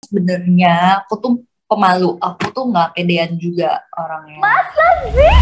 sebenarnya aku tuh pemalu. Aku tuh nggak pedean juga orangnya. Masa sih?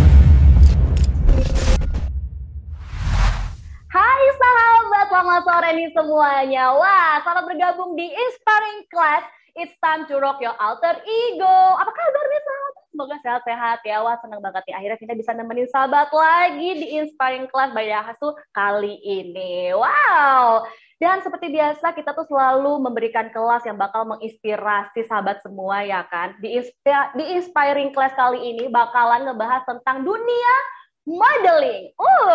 Hai sahabat, selamat sore nih semuanya. Wah, selamat bergabung di Inspiring Class. It's time to rock your alter ego. Apa kabar nih sahabat? Semoga sehat-sehat ya. Wah, senang banget nih. Akhirnya kita bisa nemenin sahabat lagi di Inspiring Class by Yahasu kali ini. Wow. Dan seperti biasa, kita tuh selalu memberikan kelas yang bakal menginspirasi sahabat semua ya kan. Di Inspiring Class kali ini bakalan ngebahas tentang dunia modeling.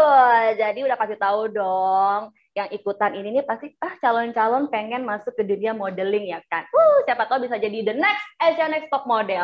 Jadi udah kasih tahu dong. Yang ikutan ini nih pasti calon-calon pengen masuk ke dunia modeling ya kan. Siapa tahu bisa jadi the next Asia Next Top Model.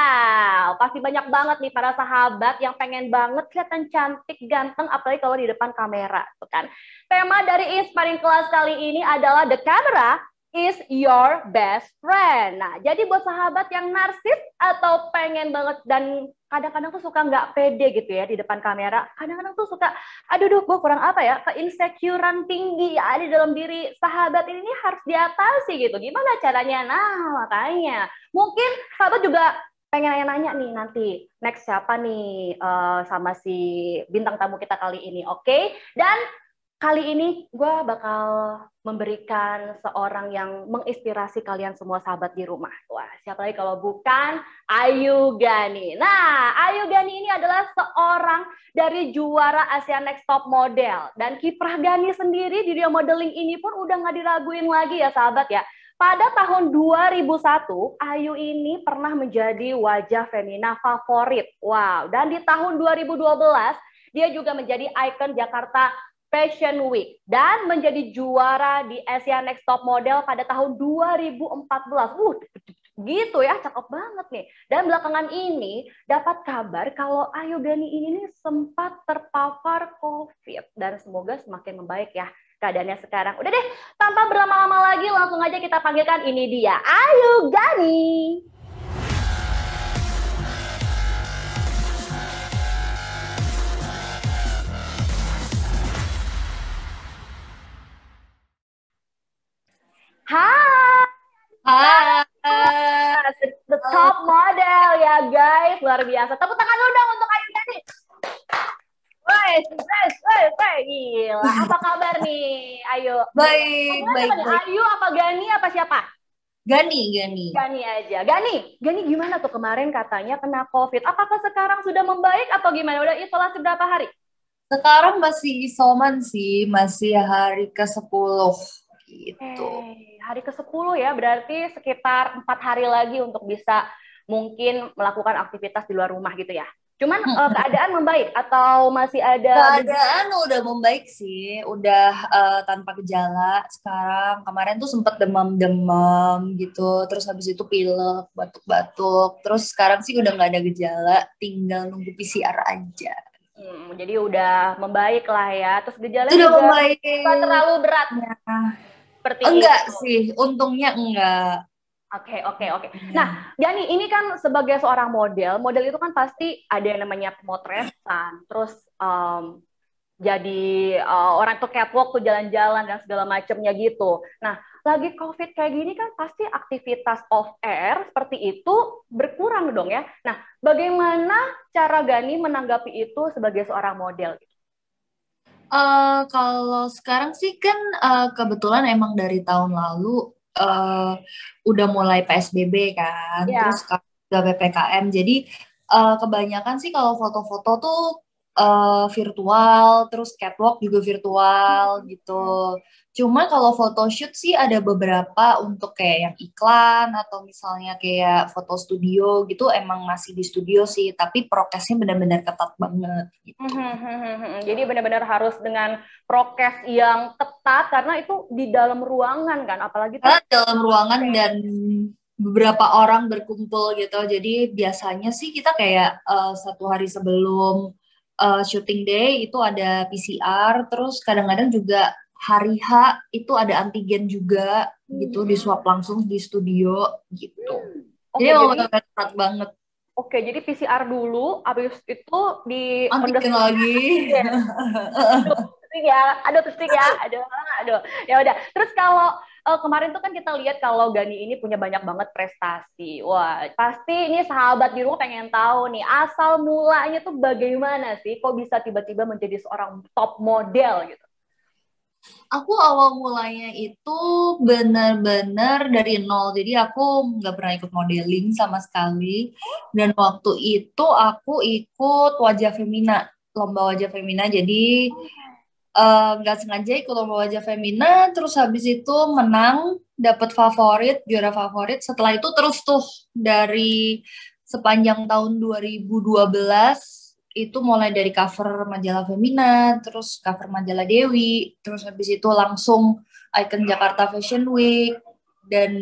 Wow, pasti banyak banget nih para sahabat yang pengen banget kelihatan cantik, ganteng, apalagi kalau di depan kamera, tuh kan. Tema dari Inspiring Class kali ini adalah The Camera is your best friend. Nah, jadi buat sahabat yang narsis atau pengen banget dan kadang-kadang tuh suka nggak pede gitu ya di depan kamera. Kadang-kadang tuh suka, aduh, gue kurang apa ya, keinsecurean tinggi ya di dalam diri sahabat ini harus diatasi gitu. Gimana caranya? Nah, makanya mungkin sahabat juga pengen nanya-nanya nih nanti next siapa nih sama si bintang tamu kita kali ini, oke? Dan kali ini gue bakal memberikan seorang yang menginspirasi kalian semua sahabat di rumah. Wah, siapa lagi kalau bukan Ayu Gani. Nah, Ayu Gani ini adalah seorang dari juara Asia Next Top Model. Dan kiprah Gani sendiri di dunia modeling ini pun udah nggak diraguin lagi ya sahabat ya. Pada tahun 2001, Ayu ini pernah menjadi wajah femina favorit. Wow, dan di tahun 2012, dia juga menjadi ikon Jakarta Fashion Week dan menjadi juara di Asia Next Top Model pada tahun 2014. Gitu ya, cakep banget nih. Dan belakangan ini dapat kabar kalau Ayu Gani ini sempat terpapar COVID dan semoga semakin membaik ya keadaannya sekarang. Udah deh, tanpa berlama-lama lagi langsung aja kita panggilkan ini dia, Ayu Gani. Hai. Hai. The top model ya guys, luar biasa. Tepuk tangan dulu dong untuk Ayu Gani. Wes, gila. Apa kabar nih, Ayu? Baik, baik, baik. Ayu apa Gani apa siapa? Gani, Gani. Gani aja. Gani gimana tuh kemarin katanya kena COVID? Apakah sekarang sudah membaik atau gimana? Udah isolasi berapa hari? Sekarang masih isoman sih, masih hari ke-10 gitu. Hari ke-10 ya, berarti sekitar 4 hari lagi untuk bisa mungkin melakukan aktivitas di luar rumah gitu ya. Cuman keadaan membaik atau masih ada? Keadaan udah membaik sih, udah tanpa gejala sekarang. Kemarin tuh sempet demam-demam gitu, terus habis itu pilek, batuk-batuk. Terus sekarang sih udah nggak ada gejala, tinggal nunggu PCR aja. Jadi udah membaik lah ya. Terus gejalanya Sudah juga membaik. nggak terlalu berat. Ya. Seperti Enggak itu. sih, untungnya enggak. Oke. Nah, Gani ini kan sebagai seorang model itu kan pasti ada yang namanya pemotretan, terus jadi orang tuh catwalk tuh jalan-jalan dan segala macamnya gitu. Nah, lagi COVID kayak gini kan pasti aktivitas off air seperti itu berkurang dong ya. Nah, bagaimana cara Gani menanggapi itu sebagai seorang model? Kalau sekarang sih kan kebetulan emang dari tahun lalu udah mulai PSBB kan, Ya. terus udah PPKM. Jadi kebanyakan sih kalau foto-foto tuh virtual, terus catwalk juga virtual gitu. Cuma kalau photoshoot sih ada beberapa untuk kayak yang iklan atau misalnya kayak foto studio gitu emang masih di studio sih, tapi prokesnya benar-benar ketat banget gitu. Jadi benar-benar harus dengan prokes yang ketat karena itu di dalam ruangan kan, apalagi tuh Dalam ruangan dan beberapa orang berkumpul gitu. Jadi biasanya sih kita kayak 1 hari sebelum syuting day itu ada PCR, terus kadang-kadang juga hari H itu ada antigen juga gitu, di swab langsung di studio gitu. Jadi Oke, memang ketat banget. Oke, jadi PCR dulu, habis itu di Antigen lagi. Aduh, pusing ya, aduh. Ya udah. Terus kalau kemarin tuh kan kita lihat kalau Gani ini punya banyak banget prestasi. Wah, pasti ini sahabat di rumah pengen tahu nih, asal mulanya tuh bagaimana sih? Kok bisa tiba-tiba menjadi seorang top model gitu? Aku awal mulanya itu benar-benar dari nol. Jadi aku nggak pernah ikut modeling sama sekali. Dan waktu itu aku ikut Wajah Femina, lomba Wajah Femina. Jadi nggak sengaja ikut lomba Wajah Femina, terus habis itu menang, dapat favorit, juara favorit. Setelah itu terus tuh dari sepanjang tahun 2012 itu mulai dari cover majalah Femina, terus cover majalah Dewi, terus habis itu langsung Icon Jakarta Fashion Week, dan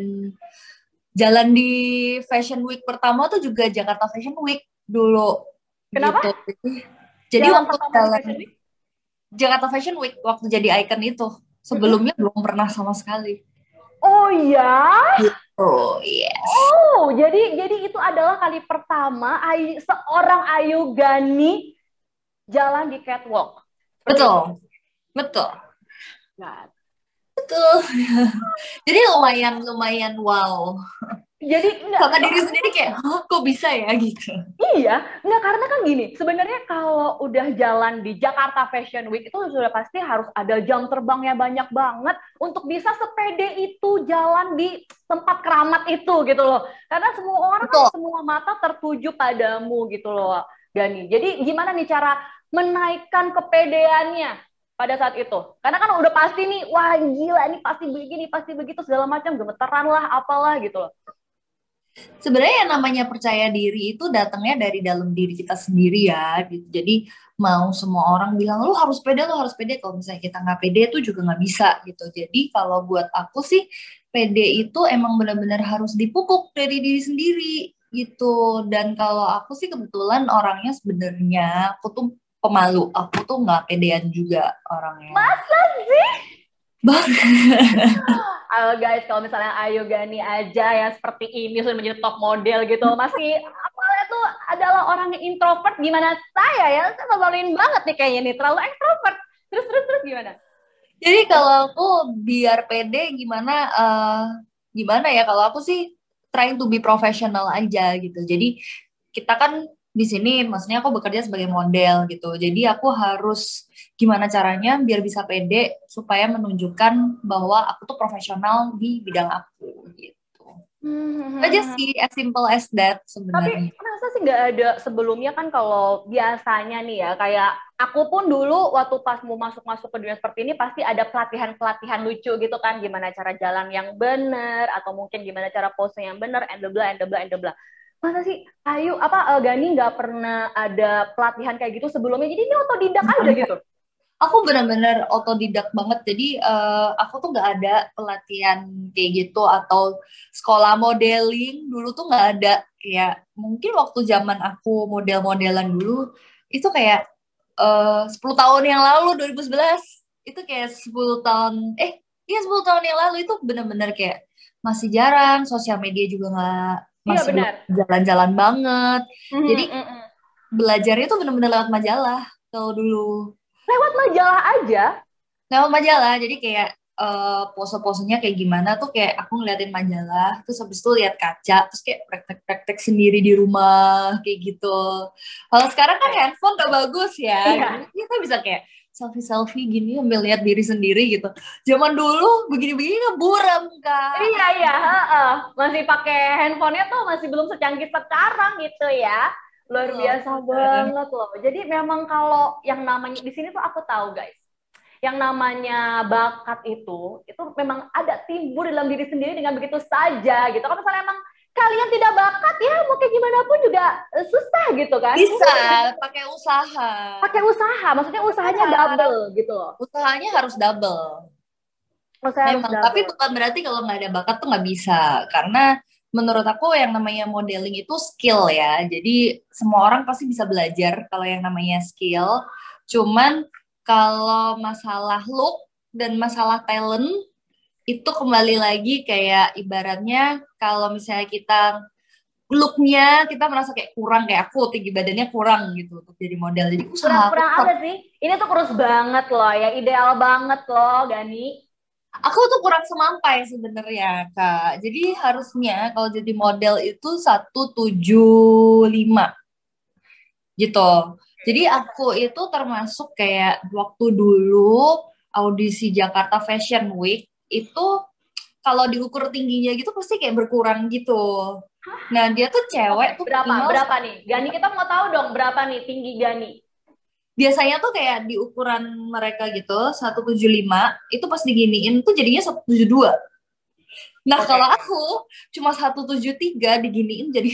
jalan di Fashion Week pertama tuh juga Jakarta Fashion Week dulu Kenapa? gitu. Jadi Jalan waktu pertama di jalan Fashion Week? Jakarta Fashion Week waktu jadi Icon itu sebelumnya belum pernah sama sekali. Oh ya? Oh yes. Oh, jadi itu adalah kali pertama seorang Ayu Gani jalan di catwalk. Seperti itu. Betul, betul, Nah, betul. Jadi lumayan wow. jadi enggak Sama diri soalnya sendiri kayak, "Hah, kok bisa ya gitu." iya, enggak karena kan gini, sebenarnya kalau udah jalan di Jakarta Fashion Week itu sudah pasti harus ada jam terbangnya banyak banget untuk bisa sepede itu jalan di tempat keramat itu gitu loh. Karena semua orang kan Betul. semua mata tertuju padamu gitu loh, Gani. Jadi gimana nih cara menaikkan kepedeannya pada saat itu? Karena kan udah pasti nih, wah gila nih pasti begini, pasti begitu segala macam, gemeteran lah, apalah gitu loh. Sebenarnya yang namanya percaya diri itu datangnya dari dalam diri kita sendiri ya, gitu. Jadi mau semua orang bilang lu harus pede, lu harus pede. Kalau misalnya kita nggak pede itu juga nggak bisa gitu. Jadi kalau buat aku sih pede itu emang benar-benar harus dipupuk dari diri sendiri gitu. Dan kalau aku sih kebetulan orangnya sebenarnya aku tuh pemalu. Aku tuh nggak pedean juga orangnya. Masa sih? Banget. Ayo guys, kalau misalnya Ayu Gani aja yang seperti ini sudah menjadi top model gitu, masih awalnya tuh adalah orang yang introvert, gimana saya ya? Saya ngebalin banget nih kayaknya nih, terlalu ekstrovert. Terus gimana? Jadi kalau aku biar pede gimana ya, kalau aku sih trying to be professional aja gitu. Jadi kita kan di sini maksudnya aku bekerja sebagai model gitu. Jadi aku harus gimana caranya biar bisa pede supaya menunjukkan bahwa aku tuh profesional di bidang aku gitu. Itu aja sih, as simple as that Tapi sebenarnya. masa sih nggak ada sebelumnya kan kalau biasanya nih ya kayak aku pun dulu waktu pas mau masuk-masuk ke dunia seperti ini pasti ada pelatihan-pelatihan lucu gitu kan gimana cara jalan yang benar atau mungkin gimana cara pose yang benar and the blah and the blah and the blah. Masa sih Ayu Gani nggak pernah ada pelatihan kayak gitu sebelumnya jadi ini otodidak aja gitu. Aku benar-benar otodidak banget. Jadi aku tuh nggak ada pelatihan kayak gitu atau sekolah modeling dulu tuh nggak ada. Kayak mungkin waktu zaman aku model-modelan dulu itu kayak 10 tahun yang lalu 2011 itu kayak 10 tahun iya 10 tahun yang lalu itu benar-benar kayak masih jarang, sosial media juga nggak, Iya masih belum benar. jalan-jalan banget. Jadi Mhm, mhm. belajarnya tuh benar-benar lewat majalah kalau dulu. Lewat majalah aja. Lewat majalah, jadi kayak pose-posenya kayak gimana tuh kayak aku ngeliatin majalah, terus habis itu lihat kaca, terus kayak praktek-praktek sendiri di rumah kayak gitu. Kalau sekarang kan handphone udah bagus ya, Iya. jadi kita bisa kayak selfie-selfie gini sambil lihat diri sendiri gitu. Zaman dulu begini-begini buram Kak. Iya, iya, heeh. Masih pakai handphonenya tuh masih belum secanggih sekarang gitu ya. Luar Betul, biasa bener. banget loh. Jadi memang kalau yang namanya di sini tuh aku tahu guys, yang namanya bakat itu memang ada timbul dalam diri sendiri dengan begitu saja gitu. Kalau misalnya emang kalian tidak bakat ya mau kayak gimana pun juga susah gitu kan. Bisa pakai usaha. Pakai usaha, maksudnya usahanya Usaha. double gitu loh. Usahanya harus double. Usaha harus Memang, tapi double. bukan berarti kalau nggak ada bakat tuh nggak bisa. Karena menurut aku yang namanya modeling itu skill ya. Jadi semua orang pasti bisa belajar kalau yang namanya skill. Cuman kalau masalah look dan masalah talent itu kembali lagi kayak ibaratnya kalau misalnya kita looknya kita merasa kayak kurang, kayak aku tinggi badannya kurang gitu untuk jadi model. Jadi usaha aku Kurang-kurang tuh apa sih? Ini tuh kurus banget loh ya, ideal banget loh Gani. Aku tuh kurang semampai sebenarnya, Kak. Jadi harusnya kalau jadi model itu 175 gitu. Jadi aku itu termasuk kayak waktu dulu audisi Jakarta Fashion Week itu kalau diukur tingginya gitu pasti kayak berkurang gitu. Nah, dia tuh Oke, cewek tuh berapa? minimal Berapa nih? Gani, kita mau tahu dong berapa nih tinggi Gani? biasanya tuh kayak di ukuran mereka gitu 175 itu pas diginiin tuh jadinya 172. Nah, Oke. kalau aku cuma 173 diginiin jadi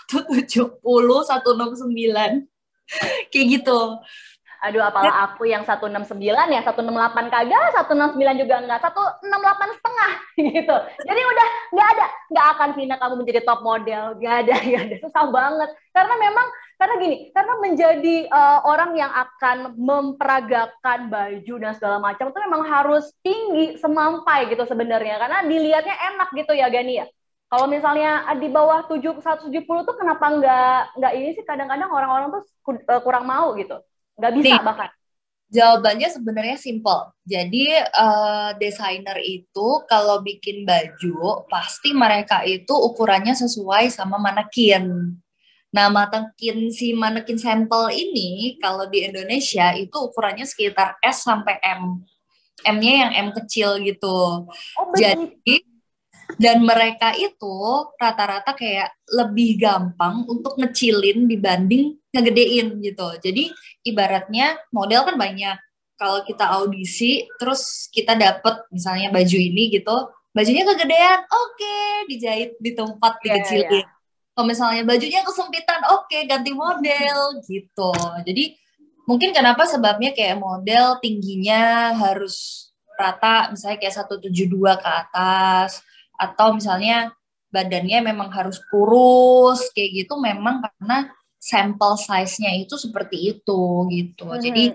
170, 169 kayak gitu. Aduh, apalah aku yang 169 ya, 168 kagak, 169 juga enggak, 168 setengah gitu. Jadi udah nggak akan Vina kamu menjadi top model, nggak ada, susah banget. Karena memang, karena gini, karena menjadi orang yang akan memperagakan baju dan segala macam itu memang harus tinggi, semampai gitu sebenarnya. Karena dilihatnya enak gitu ya Gani ya. Kalau misalnya di bawah 170 tuh kenapa nggak ini sih kadang-kadang orang-orang tuh kurang mau gitu. Nggak bisa Nih, bahkan. jawabannya sebenarnya simple. Jadi desainer itu kalau bikin baju pasti mereka itu ukurannya sesuai sama manekin. Nah, manekin sampel ini kalau di Indonesia itu ukurannya sekitar S sampai M. M-nya yang M kecil gitu. Oh begitu. Jadi dan mereka itu rata-rata kayak lebih gampang untuk ngecilin dibanding ngegedein gitu. Jadi ibaratnya model kan banyak. Kalau kita audisi, terus kita dapet misalnya baju ini gitu, bajunya kegedean, oke, dijahit di tempat Iya, iya. dikecilin. Kalau misalnya bajunya kesempitan, oke, ganti model gitu. Jadi mungkin kenapa sebabnya kayak model tingginya harus rata, misalnya kayak 172 ke atas, atau misalnya badannya memang harus kurus kayak gitu memang karena sampel size-nya itu seperti itu gitu. Jadi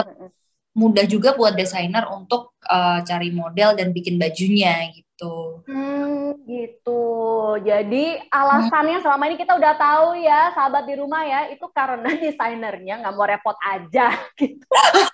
mudah juga buat desainer untuk cari model dan bikin bajunya gitu. Gitu. Jadi alasannya selama ini kita udah tahu ya, sahabat di rumah ya, itu karena desainernya nggak mau repot aja gitu.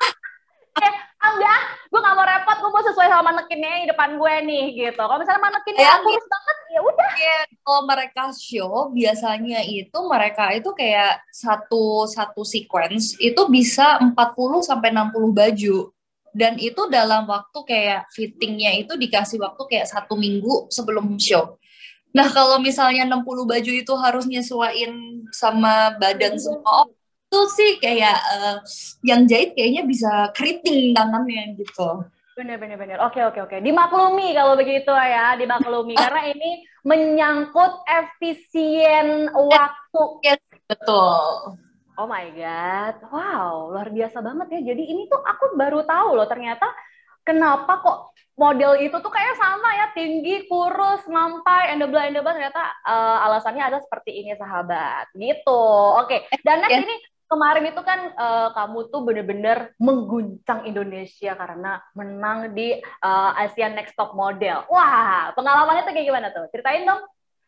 Enggak, gue nggak mau repot, gue mau sesuai sama manekinnya di depan gue nih gitu. Kalau misalnya manekinnya Bayangin kurus banget, ya udah. kalau mereka show biasanya itu mereka itu kayak satu satu sequence itu bisa 40 sampai 60 baju. Dan itu dalam waktu kayak fittingnya itu dikasih waktu kayak 1 minggu sebelum show. Nah, kalau misalnya 60 baju itu harus nyesuaiin sama badan semua orang, itu sih kayak yang jahit kayaknya bisa keriting tangannya gitu. Bener. Oke. Dimaklumi kalau begitu ya, dimaklumi. Karena ini menyangkut efisien waktu. Yes, betul. Oh my God, wow, luar biasa banget ya. Jadi ini tuh aku baru tahu loh, ternyata kenapa kok model itu tuh kayak sama ya, tinggi, kurus, mampai, endebel, ternyata alasannya ada seperti ini sahabat. Gitu, oke. Dan next Ya, ini, kemarin itu kan kamu tuh bener-bener mengguncang Indonesia karena menang di Asian Next Top Model. Wah, pengalamannya tuh kayak gimana tuh? Ceritain dong.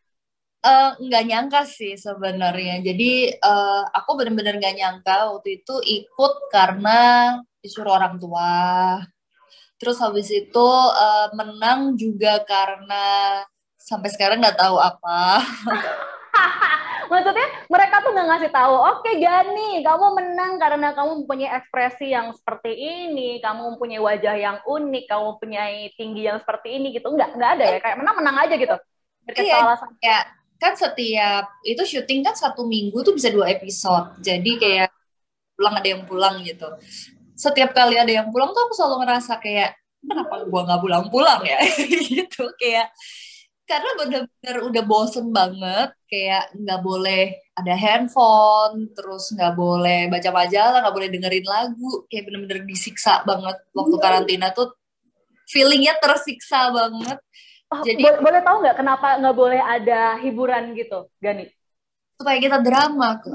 nggak nyangka sih sebenarnya. Jadi aku benar-benar nggak nyangka waktu itu ikut karena disuruh orang tua. Terus habis itu menang juga karena sampai sekarang nggak tahu apa. Maksudnya mereka tuh nggak ngasih tahu, oke Gani, kamu menang karena kamu mempunyai ekspresi yang seperti ini, kamu mempunyai wajah yang unik, kamu mempunyai tinggi yang seperti ini gitu. Nggak ada ya, kayak menang-menang aja gitu. Dikasih Iya, tahu alasan. ya kan setiap itu syuting kan 1 minggu tuh bisa 2 episode. Jadi kayak pulang ada yang pulang gitu. Setiap kali ada yang pulang tuh aku selalu ngerasa kayak kenapa gua nggak pulang-pulang ya gitu kayak karena bener-bener udah bosen banget kayak nggak boleh ada handphone terus nggak boleh baca majalah nggak boleh dengerin lagu kayak bener-bener disiksa banget waktu karantina tuh feelingnya tersiksa banget Oh, jadi boleh tahu nggak kenapa nggak boleh ada hiburan gitu, Gani? supaya kita drama kak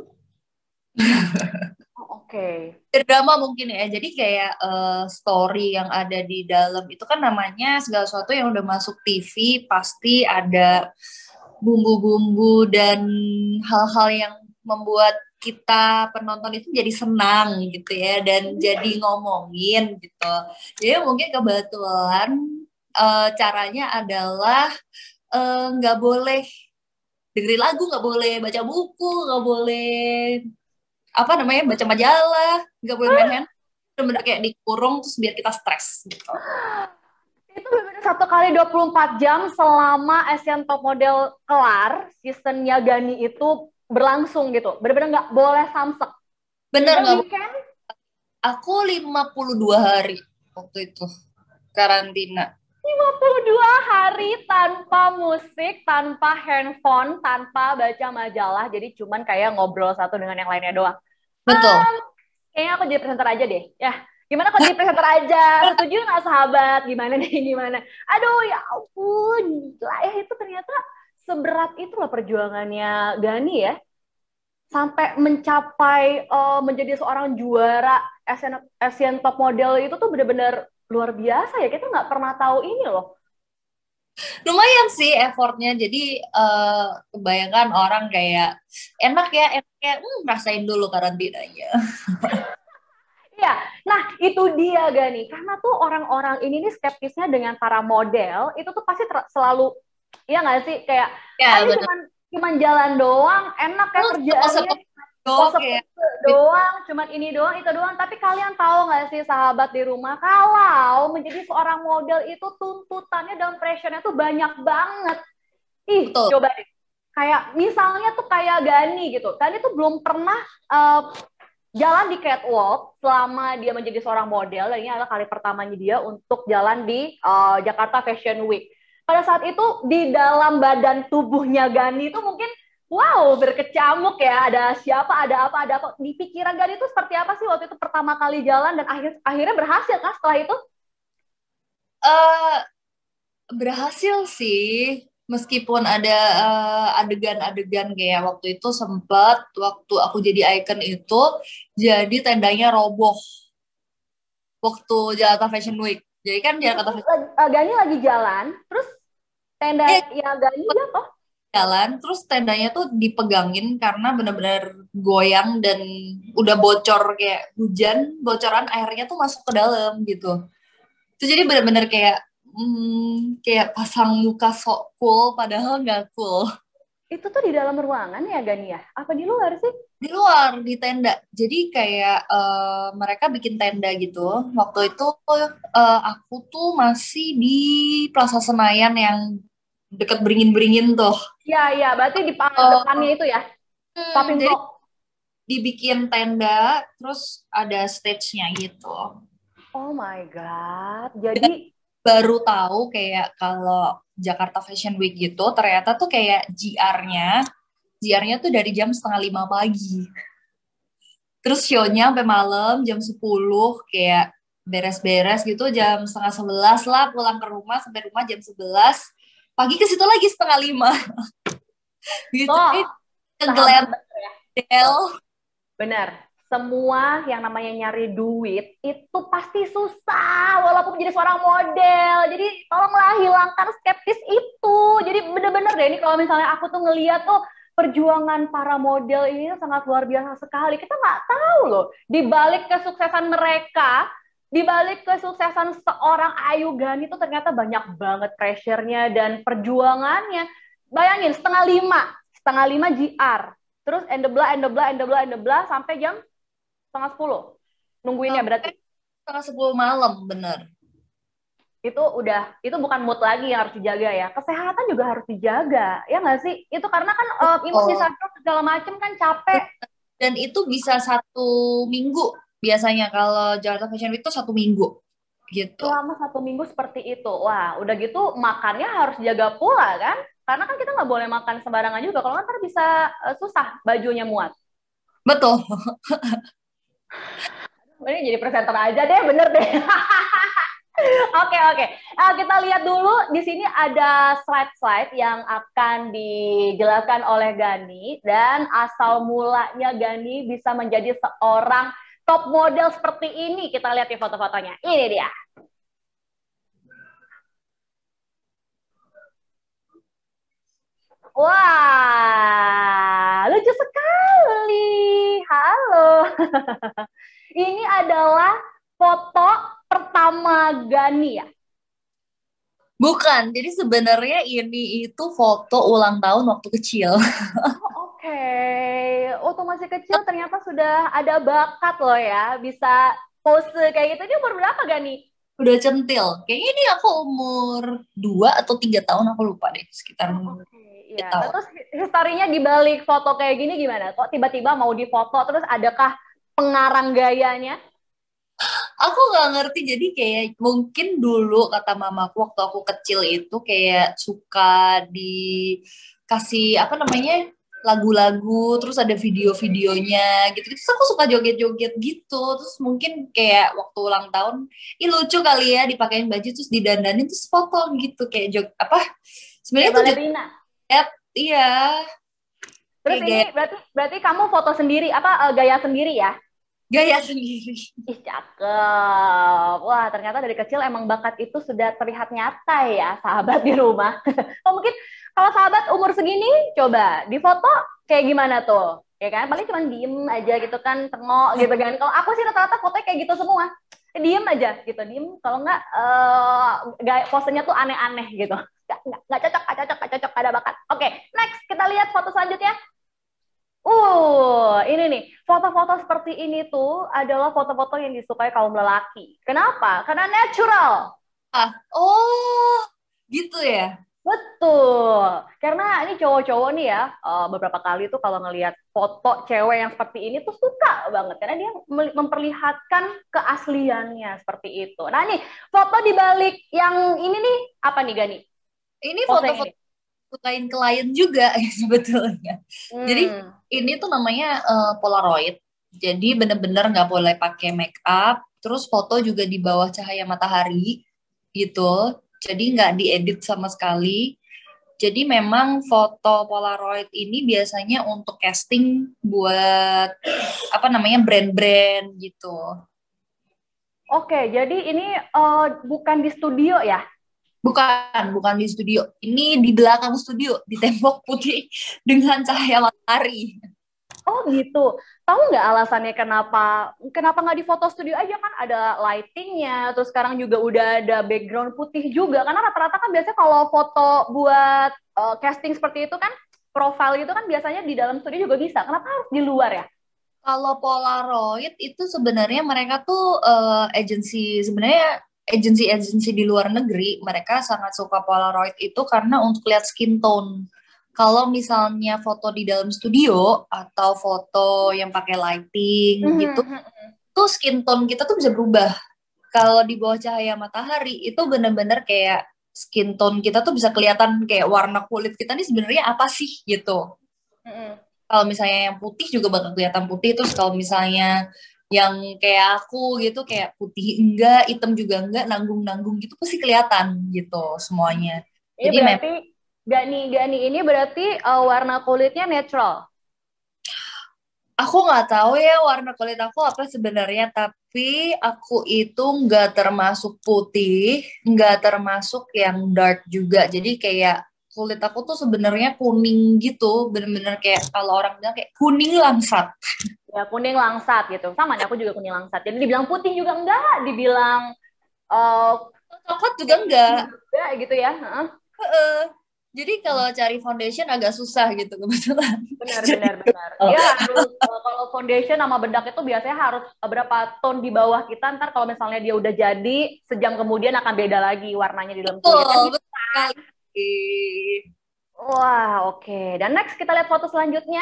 Oh, oke. drama mungkin ya jadi kayak story yang ada di dalam itu kan namanya segala sesuatu yang udah masuk TV pasti ada bumbu-bumbu dan hal-hal yang membuat kita penonton itu jadi senang gitu ya dan jadi ngomongin gitu. Jadi mungkin kebetulan caranya adalah nggak boleh dengerin lagu, nggak boleh baca buku, nggak boleh apa namanya baca majalah, nggak boleh main handphone, bener-bener kayak dikurung terus biar kita stres gitu. Itu benar-benar 1 kali 24 jam selama Asian Top Model kelar, seasonnya Gani itu berlangsung gitu. Benar-benar nggak boleh samsek. Bener Even nggak? weekend, Aku 52 hari waktu itu karantina. 52 hari tanpa musik, tanpa handphone, tanpa baca majalah. Jadi cuman kayak ngobrol satu dengan yang lainnya doang. Betul. Kayaknya aku jadi presenter aja deh. Ya, gimana kalau jadi presenter aja? Setuju nggak sahabat? Gimana nih, gimana? Aduh, ya ampun. Gila ya, itu ternyata seberat itu loh perjuangannya Gani ya. Sampai mencapai menjadi seorang juara Asian Top Model itu tuh benar-benar luar biasa ya. Kita nggak pernah tahu ini loh. Lumayan sih effortnya. Jadi kebanyakan orang kayak enak ya, rasain dulu karantinanya. Iya, nah itu dia Gani. Karena tuh orang-orang ini nih skeptisnya dengan para model, itu tuh pasti selalu, iya nggak sih? Kayak, Ya ini benar. cuman jalan doang, enak ya kerjaannya, Doang kayak pose-pose doang, cuman ini doang, itu doang. Tapi kalian tahu nggak sih sahabat di rumah, kalau menjadi seorang model itu tuntutannya dan pressure-nya tuh banyak banget. Ih, betul. coba deh. Kayak misalnya tuh kayak Gani gitu. Gani tuh belum pernah uh, jalan di catwalk selama dia menjadi seorang model, dan ini adalah kali pertamanya dia untuk jalan di Jakarta Fashion Week. Pada saat itu di dalam badan tubuhnya Gani itu mungkin wow berkecamuk ya, ada siapa, ada apa. Di pikiran Gani itu seperti apa sih waktu itu pertama kali jalan dan akhirnya berhasil kan setelah itu? eh Berhasil sih, meskipun ada adegan-adegan kayak waktu itu sempat waktu aku jadi icon itu jadi tendanya roboh waktu Jakarta Fashion Week. Jadi kan Itu Jakarta tuh Fashion Gani lagi jalan, terus tenda Week ya Gani jatuh. jalan, terus tendanya tuh dipegangin karena benar-benar goyang dan udah bocor kayak hujan, bocoran airnya tuh masuk ke dalam gitu. Itu jadi benar-benar kayak pasang muka sok cool padahal nggak cool. Itu tuh di dalam ruangan ya Gani ya? Apa di luar sih? Di luar di tenda jadi kayak mereka bikin tenda gitu waktu itu. Aku tuh masih di Plaza Senayan yang deket beringin-beringin tuh. Ya, ya, berarti di depannya Eh, itu ya, Popping jadi Block. dibikin tenda terus ada stage-nya gitu. Oh my God. Jadi, Baru tahu kayak kalau Jakarta Fashion Week gitu ternyata tuh kayak GR-nya tuh dari jam setengah 5 pagi. Terus show-nya sampai malam jam 10 kayak beres-beres gitu jam setengah 11 lah pulang ke rumah sampai rumah jam 11 pagi ke situ lagi setengah 5 gitu toh, ini sahabat ngeglamdel. betul. Benar. Semua yang namanya nyari duit itu pasti susah walaupun menjadi seorang model. Jadi tolonglah hilangkan skeptis itu. Jadi bener-bener deh ini kalau misalnya aku tuh ngeliat tuh perjuangan para model ini sangat luar biasa sekali. Kita nggak tahu loh di balik kesuksesan mereka, di balik kesuksesan seorang Ayu Gani itu ternyata banyak banget pressure-nya dan perjuangannya. Bayangin setengah lima GR. Terus endebla sampai jam setengah 10 nungguinnya berarti Sampai setengah 10 malam bener. itu bukan mood lagi yang harus dijaga ya, kesehatan juga harus dijaga ya nggak sih, itu karena kan imun bisa Oh. drop segala macem kan, capek. Dan itu bisa 1 minggu biasanya kalau Jakarta Fashion Week itu 1 minggu gitu. Selama 1 minggu seperti itu, wah udah gitu makannya harus jaga pula kan, karena kan kita nggak boleh makan sembarangan juga, kalau nggak ntar bisa susah bajunya muat. Betul. Ini jadi presenter aja deh, bener deh. Oke, oke. Kita lihat dulu di sini ada slide-slide yang akan dijelaskan oleh Gani dan asal mulanya Gani bisa menjadi seorang top model seperti ini. Kita lihat di foto-fotonya. Ini dia. Wah, lucu sekali. Ini adalah foto pertama Gani ya? Bukan, jadi sebenarnya ini itu foto ulang tahun waktu kecil. Oh, oke. Waktu masih kecil ternyata sudah ada bakat loh ya, bisa pose kayak gitu. Ini umur berapa Gani? Udah centil. Kayaknya ini aku umur 2 atau 3 tahun, aku lupa deh. Sekitar Oh, oke. 3 Iya. Nah, tahun. terus historinya di balik foto kayak gini gimana? Kok tiba-tiba mau difoto, terus adakah pengarang gayanya? Aku nggak ngerti, jadi kayak mungkin dulu kata mamaku waktu aku kecil itu kayak suka dikasih apa namanya lagu-lagu, terus ada video-videonya gitu. Terus aku suka joget-joget gitu. Terus mungkin kayak waktu ulang tahun, ih lucu kali ya dipakein baju terus didandanin terus foto gitu kayak apa? Sebenarnya Kayak itu balerina. joget, iya, Terus kayak ini gaya berarti kamu foto sendiri apa gaya sendiri ya? gaya sendiri. Ih, cakep. Wah, ternyata dari kecil emang bakat itu sudah terlihat nyata ya, sahabat di rumah. Oh, mungkin kalau sahabat umur segini, coba di foto kayak gimana tuh? Ya kan, paling cuma diem aja gitu kan, tengok gitu kan. Kalau aku sih rata-rata fotonya kayak gitu semua. Diem aja gitu, diem. Kalau nggak, gaya posenya tuh aneh-aneh gitu. Nggak cocok, nggak cocok, nggak cocok, ada bakat. Oke, next kita lihat foto selanjutnya. Ini nih, foto-foto seperti ini tuh adalah foto-foto yang disukai kaum lelaki. Kenapa? Karena natural. Ah, oh, gitu ya. Betul. Karena ini cowok-cowok nih ya, beberapa kali tuh kalau ngelihat foto cewek yang seperti ini tuh suka banget. Karena dia memperlihatkan keasliannya seperti itu. Nah nih, foto di balik yang ini nih, apa nih Gani? Ini Pose yang ini. foto-foto sukain klien juga ya sebetulnya. Jadi Hmm. ini tuh namanya Polaroid. Jadi bener-bener nggak boleh pakai make up. Terus foto juga di bawah cahaya matahari gitu. Jadi nggak diedit sama sekali. Jadi memang foto Polaroid ini biasanya untuk casting buat apa namanya brand-brand gitu. Oke, jadi ini bukan di studio ya? Bukan di studio. Ini di belakang studio, di tembok putih dengan cahaya matahari. Oh gitu. Tahu nggak alasannya kenapa kenapa nggak di foto studio aja kan ada lightingnya, terus sekarang juga udah ada background putih juga. Karena rata-rata kan biasanya kalau foto buat casting seperti itu kan profile itu kan biasanya di dalam studio juga bisa. Kenapa harus di luar ya? Kalau Polaroid itu sebenarnya mereka tuh agensi sebenarnya agensi-agensi di luar negeri mereka sangat suka Polaroid itu karena untuk lihat skin tone. Kalau misalnya foto di dalam studio atau foto yang pakai lighting gitu, tuh skin tone kita tuh bisa berubah. Kalau di bawah cahaya matahari itu bener-bener kayak skin tone kita tuh bisa kelihatan kayak warna kulit kita nih sebenarnya apa sih gitu. Kalau misalnya yang putih juga bakal kelihatan putih, terus kalau misalnya yang kayak aku gitu kayak putih enggak, hitam juga enggak, nanggung-nanggung gitu pasti kelihatan gitu semuanya. Ini Jadi memang berarti Gani ini berarti warna kulitnya natural. aku nggak tahu ya warna kulit aku apa sebenarnya, tapi aku itu nggak termasuk putih, nggak termasuk yang dark juga. Jadi kayak kulit aku tuh sebenarnya kuning gitu, bener-bener kayak kalau orang bilang kayak kuning langsat. Ya kuning langsat gitu. Sama nih aku juga kuning langsat. Jadi dibilang putih juga enggak, dibilang uh, Coklat juga enggak. juga gitu ya. Heeh. Heeh. Jadi kalau cari foundation agak susah gitu kebetulan. Benar, Jadi, benar, benar. oh, Dia harus kalau foundation sama bedak itu biasanya harus berapa tone di bawah kita. Ntar kalau misalnya dia udah jadi, sejam kemudian akan beda lagi warnanya di dalam kulit. Kan betul, gitu. betul sekali. Wah, oke. Dan next kita lihat foto selanjutnya.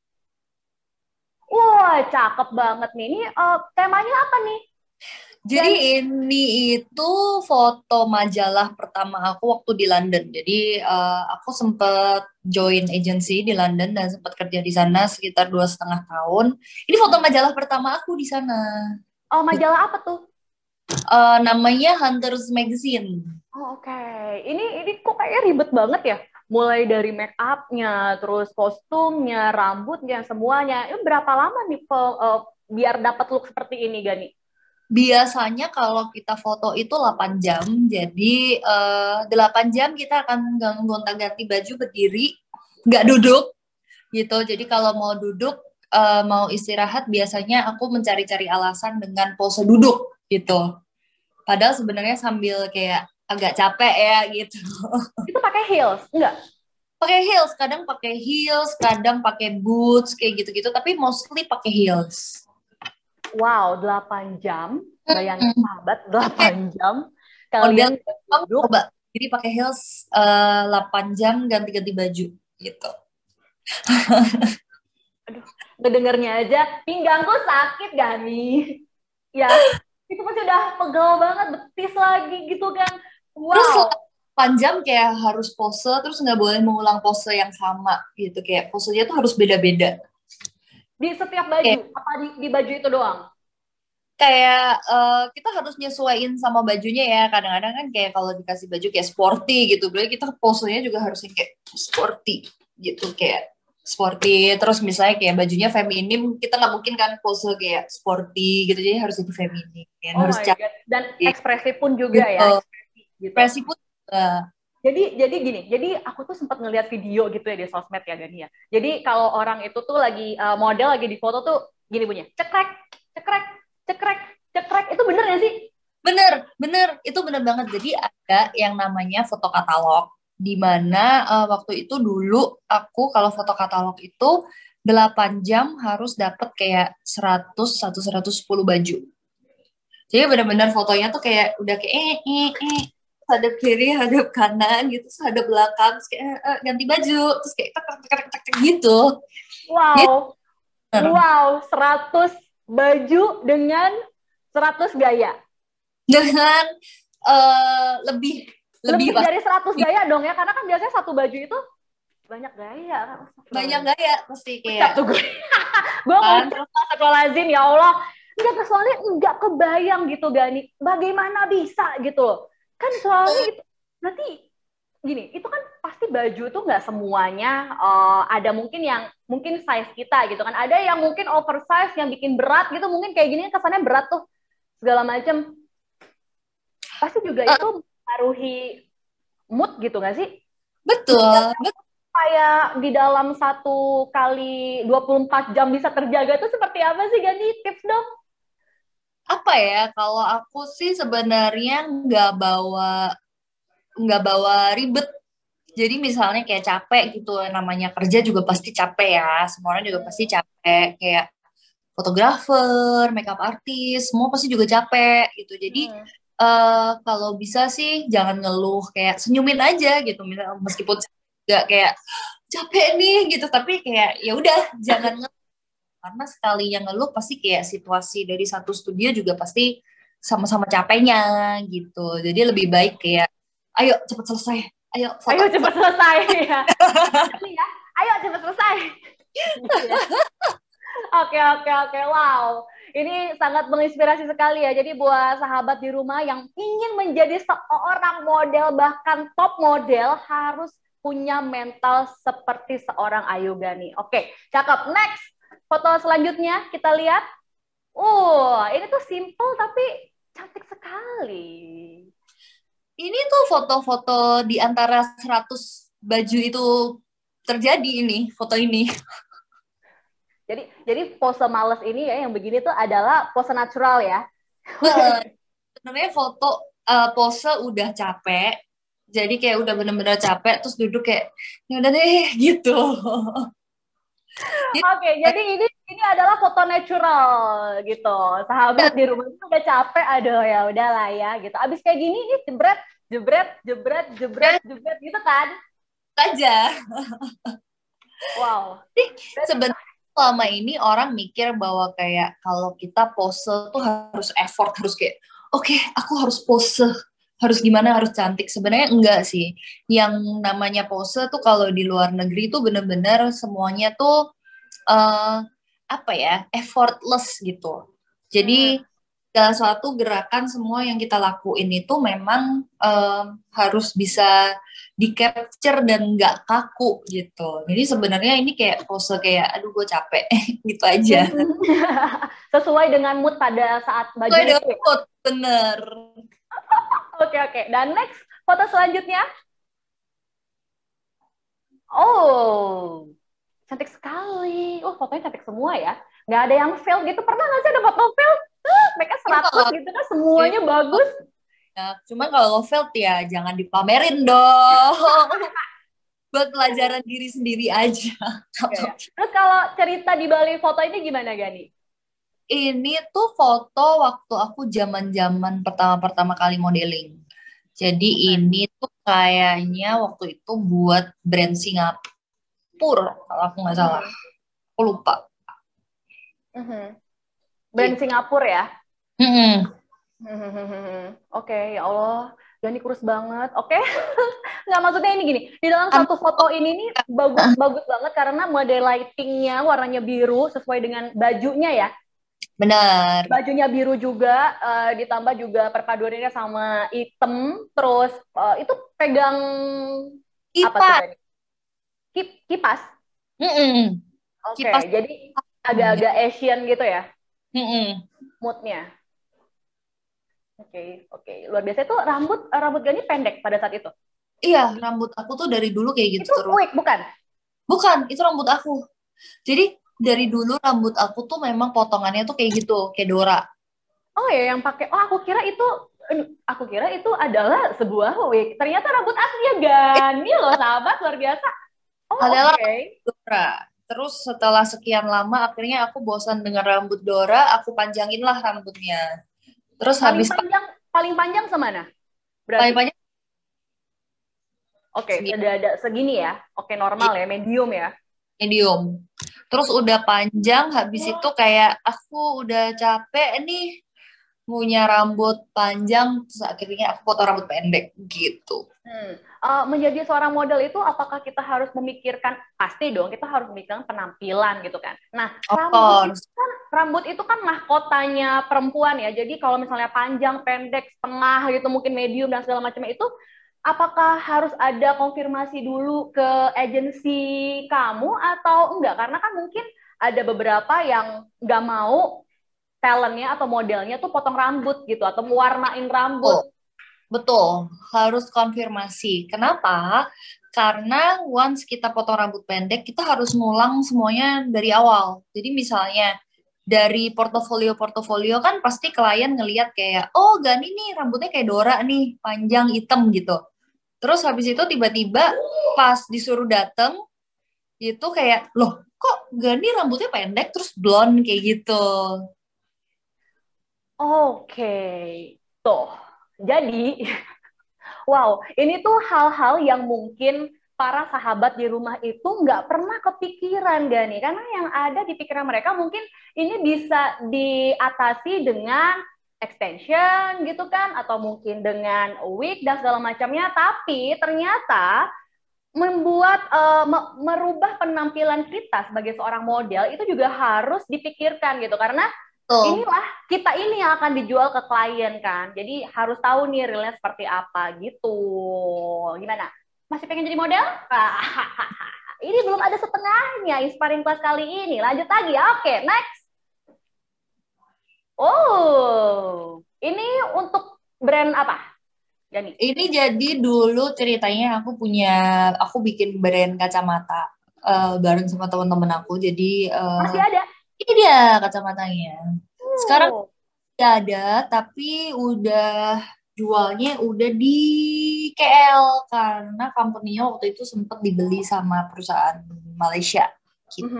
Wah, cakep banget nih. Ini temanya apa nih? Jadi Gani. ini itu foto majalah pertama aku waktu di London. Jadi aku sempat join agency di London dan sempat kerja di sana sekitar 2,5 tahun. Ini foto majalah pertama aku di sana. Oh, majalah apa tuh? Namanya Hunters Magazine. Oh, oke. Ini kok kayaknya ribet banget ya. Mulai dari make up-nya, terus kostumnya, rambutnya, semuanya. Ini berapa lama nih biar dapat look seperti ini, Gani? Biasanya kalau kita foto itu 8 jam, jadi 8 jam kita akan gonta-ganti baju berdiri, nggak duduk gitu. Jadi kalau mau duduk mau istirahat biasanya aku mencari-cari alasan dengan pose duduk gitu. Padahal sebenarnya sambil kayak agak capek ya gitu. Itu pakai heels? Enggak. Pakai heels, kadang pakai boots kayak gitu-gitu, tapi mostly pakai heels. Wow, 8 jam. Bayangin Hmm. sahabat, 8 jam. Model Kalian duduk. coba. Jadi pakai heels 8 jam ganti-ganti baju gitu. Aduh, ngedengernya aja, pinggangku sakit gak nih? Ya, itu pasti udah pegel banget, betis lagi gitu kan. Terus Wow. 8 jam kayak harus pose, terus nggak boleh mengulang pose yang sama gitu. Kayak posenya tuh harus beda-beda. Di setiap baju, Kayak apa di baju itu doang? kita harus nyesuaiin sama bajunya ya. Kadang-kadang kan kayak kalau dikasih baju kayak sporty gitu, berarti kita posenya juga harus yang kayak sporty gitu, kayak sporty. Terus misalnya kayak bajunya feminim, kita nggak mungkin kan pose kayak sporty gitu, jadi harus jadi feminim, kan? Oh Harus my God. Dan cantik ekspresi pun juga ya, gitu. ekspresi gitu. Ekspresi pun juga. Jadi gini, jadi aku tuh sempat ngeliat video gitu ya di sosmed ya Gani ya. Jadi kalau orang itu tuh lagi model lagi di foto tuh gini bunyinya, cekrek, cekrek, cekrek, cekrek. Itu bener ya sih? Bener, bener, itu bener banget. Jadi ada yang namanya foto katalog, di mana waktu itu dulu aku kalau foto katalog itu 8 jam harus dapat kayak 100 atau 110 baju. Jadi bener-bener fotonya tuh kayak udah kayak hadap kiri, hadap kanan gitu, terus hadap belakang, terus kayak ganti baju, terus kayak tek, tek, tek, tek, tek, gitu. Gitu. Wow, wow, 100 baju dengan 100 gaya. Dengan lebih lebih Lebih pasti dari 100 gaya dong ya, karena kan biasanya satu baju itu banyak gaya. banyak gaya pasti Ucap kayak tuh gue. Gue kan. ngucap astagfirullahaladzim, ya Allah. Enggak, soalnya enggak kebayang gitu Gani. Bagaimana bisa gitu. Kan soalnya gitu. Nanti gini, itu kan pasti baju tuh nggak semuanya ada mungkin yang mungkin size kita gitu kan. Ada yang mungkin oversize yang bikin berat gitu. Mungkin kayak gini kesannya berat tuh segala macam. Pasti juga Eh, itu mempengaruhi mood gitu nggak sih? betul, betul. Kayak di dalam 1 kali 24 jam bisa terjaga itu seperti apa sih Gani? Tips dong. Apa ya? Kalau aku sih sebenarnya nggak bawa ribet. Jadi misalnya kayak capek gitu, namanya kerja juga pasti capek ya. Semua orang juga pasti capek. Kayak fotografer, makeup artist, semua pasti juga capek gitu. Jadi Hmm. kalau bisa sih jangan ngeluh, kayak senyumin aja gitu. Meskipun nggak kayak capek nih gitu, tapi kayak ya udah jangan ngeluh. Karena sekali yang ngeluh pasti kayak situasi dari satu studio juga pasti sama-sama capeknya gitu. Jadi lebih baik kayak ayo cepet selesai, ayo foto. Ayo cepat selesai ya. Tapi ya, ayo cepat selesai. Gitu ya. Oke, oke, oke. Wow. Ini sangat menginspirasi sekali ya. Jadi buat sahabat di rumah yang ingin menjadi seorang model, bahkan top model, harus punya mental seperti seorang Ayu Gani. Oke, cakep. Next. Foto selanjutnya kita lihat. Ini tuh simple tapi cantik sekali. Ini tuh foto-foto di antara 100 baju itu terjadi ini, foto ini. Jadi pose males ini ya yang begini tuh adalah pose natural ya. Sebenarnya foto pose udah capek, jadi kayak udah bener-bener capek, terus duduk kayak ya udah deh gitu. Jadi, Oke, jadi ini adalah foto natural gitu. Sahabat di rumah itu udah capek, aduh ya udahlah ya gitu. Abis kayak gini nih jebret, jebret, jebret, jebret, jebret gitu kan. aja. Wow. Jadi Berarti sebenarnya selama ini orang mikir bahwa kayak kalau kita pose tuh harus effort, harus kayak oke, aku harus pose, harus gimana, harus cantik. Sebenarnya enggak sih. Yang namanya pose tuh kalau di luar negeri tuh bener-bener semuanya tuh eh apa ya, effortless gitu. hmm, Jadi segala suatu gerakan semua yang kita lakuin itu memang harus bisa di capture dan nggak kaku gitu. Jadi sebenarnya ini kayak pose kayak aduh gue capek gitu aja. sesuai dengan mood pada saat baju Gue itu ya. dapet bener. Oke, oke. Dan next foto selanjutnya. Oh, cantik sekali. Fotonya cantik semua ya. Nggak ada yang fail gitu. Pernah nggak sih ada foto fail? Mereka 100 gitu kan, semuanya bagus. Ya, cuma kalau failed ya jangan dipamerin dong. Buat pelajaran diri sendiri aja. Ya. Terus kalau cerita di balik foto ini gimana, Gani? Ini tuh foto waktu aku zaman-zaman pertama-pertama kali modeling. Jadi ini tuh kayaknya waktu itu buat brand Singapura, kalau aku nggak salah. Aku lupa. Brand Singapura ya? Oke, ya Allah, Gani kurus banget. Oke, nggak, maksudnya ini gini, di dalam satu foto ini nih bagus banget karena model lightingnya warnanya biru sesuai dengan bajunya ya. Benar. Bajunya biru juga, ditambah juga perpaduannya sama hitam, terus itu pegang apa tuh Gani? Kipas. Oke, jadi agak-agak Asian gitu ya, moodnya. Oke, luar biasa. Itu rambut Gani pendek pada saat itu? Iya, rambut aku tuh dari dulu kayak gitu itu terus. Wig bukan? Bukan, itu rambut aku. Jadi dari dulu rambut aku tuh memang potongannya tuh kayak gitu, kayak Dora. Oh ya, yang pakai. Aku kira itu adalah sebuah wig. Ternyata rambut aslinya Gani loh, sahabat, luar biasa. Adalah Dora. Terus setelah sekian lama akhirnya aku bosan dengan rambut Dora, aku panjangin lah rambutnya. Terus paling panjang semana? Berarti? Paling panjang. Oke, ada segini ya. Oke, normal ya, medium ya. Medium. Terus udah panjang, habis itu kayak aku udah capek nih punya rambut panjang, terus akhirnya aku potong rambut pendek gitu. Menjadi seorang model itu apakah kita harus memikirkan, pasti dong kita harus memikirkan penampilan gitu kan. Nah, rambut itu kan mahkotanya perempuan ya. Jadi kalau misalnya panjang, pendek, setengah gitu, mungkin medium dan segala macam itu, apakah harus ada konfirmasi dulu ke agensi kamu atau enggak? Karena kan mungkin ada beberapa yang nggak mau talentnya atau modelnya tuh potong rambut gitu atau mewarnain rambut. Betul, harus konfirmasi. Kenapa? Karena once kita potong rambut pendek, kita harus ngulang semuanya dari awal. Jadi misalnya dari portofolio kan pasti klien ngelihat kayak, oh Gani nih rambutnya kayak Dora nih, panjang hitam gitu. Terus habis itu tiba-tiba pas disuruh dateng, itu kayak, loh kok Gani rambutnya pendek terus blonde kayak gitu. Oke, tuh. Jadi, wow, ini tuh hal-hal yang mungkin para sahabat di rumah itu nggak pernah kepikiran, Gani. Karena yang ada di pikiran mereka mungkin ini bisa diatasi dengan extension gitu kan, atau mungkin dengan wig dan segala macamnya. Tapi ternyata merubah penampilan kita sebagai seorang model itu juga harus dipikirkan gitu. Karena inilah kita ini yang akan dijual ke klien kan. Jadi harus tahu nih realnya seperti apa gitu. Gimana? Masih pengen jadi model? Ini belum ada setengahnya Inspiring Class kali ini. Lanjut lagi. Oke, next. Oh, ini untuk brand apa? Gani. Ini jadi dulu ceritanya aku bikin brand kacamata bareng sama teman-teman aku. Jadi masih ada? Ini dia kacamatanya. Sekarang tidak ada, tapi udah jualnya udah di KL karena company-nya waktu itu sempat dibeli sama perusahaan Malaysia gitu.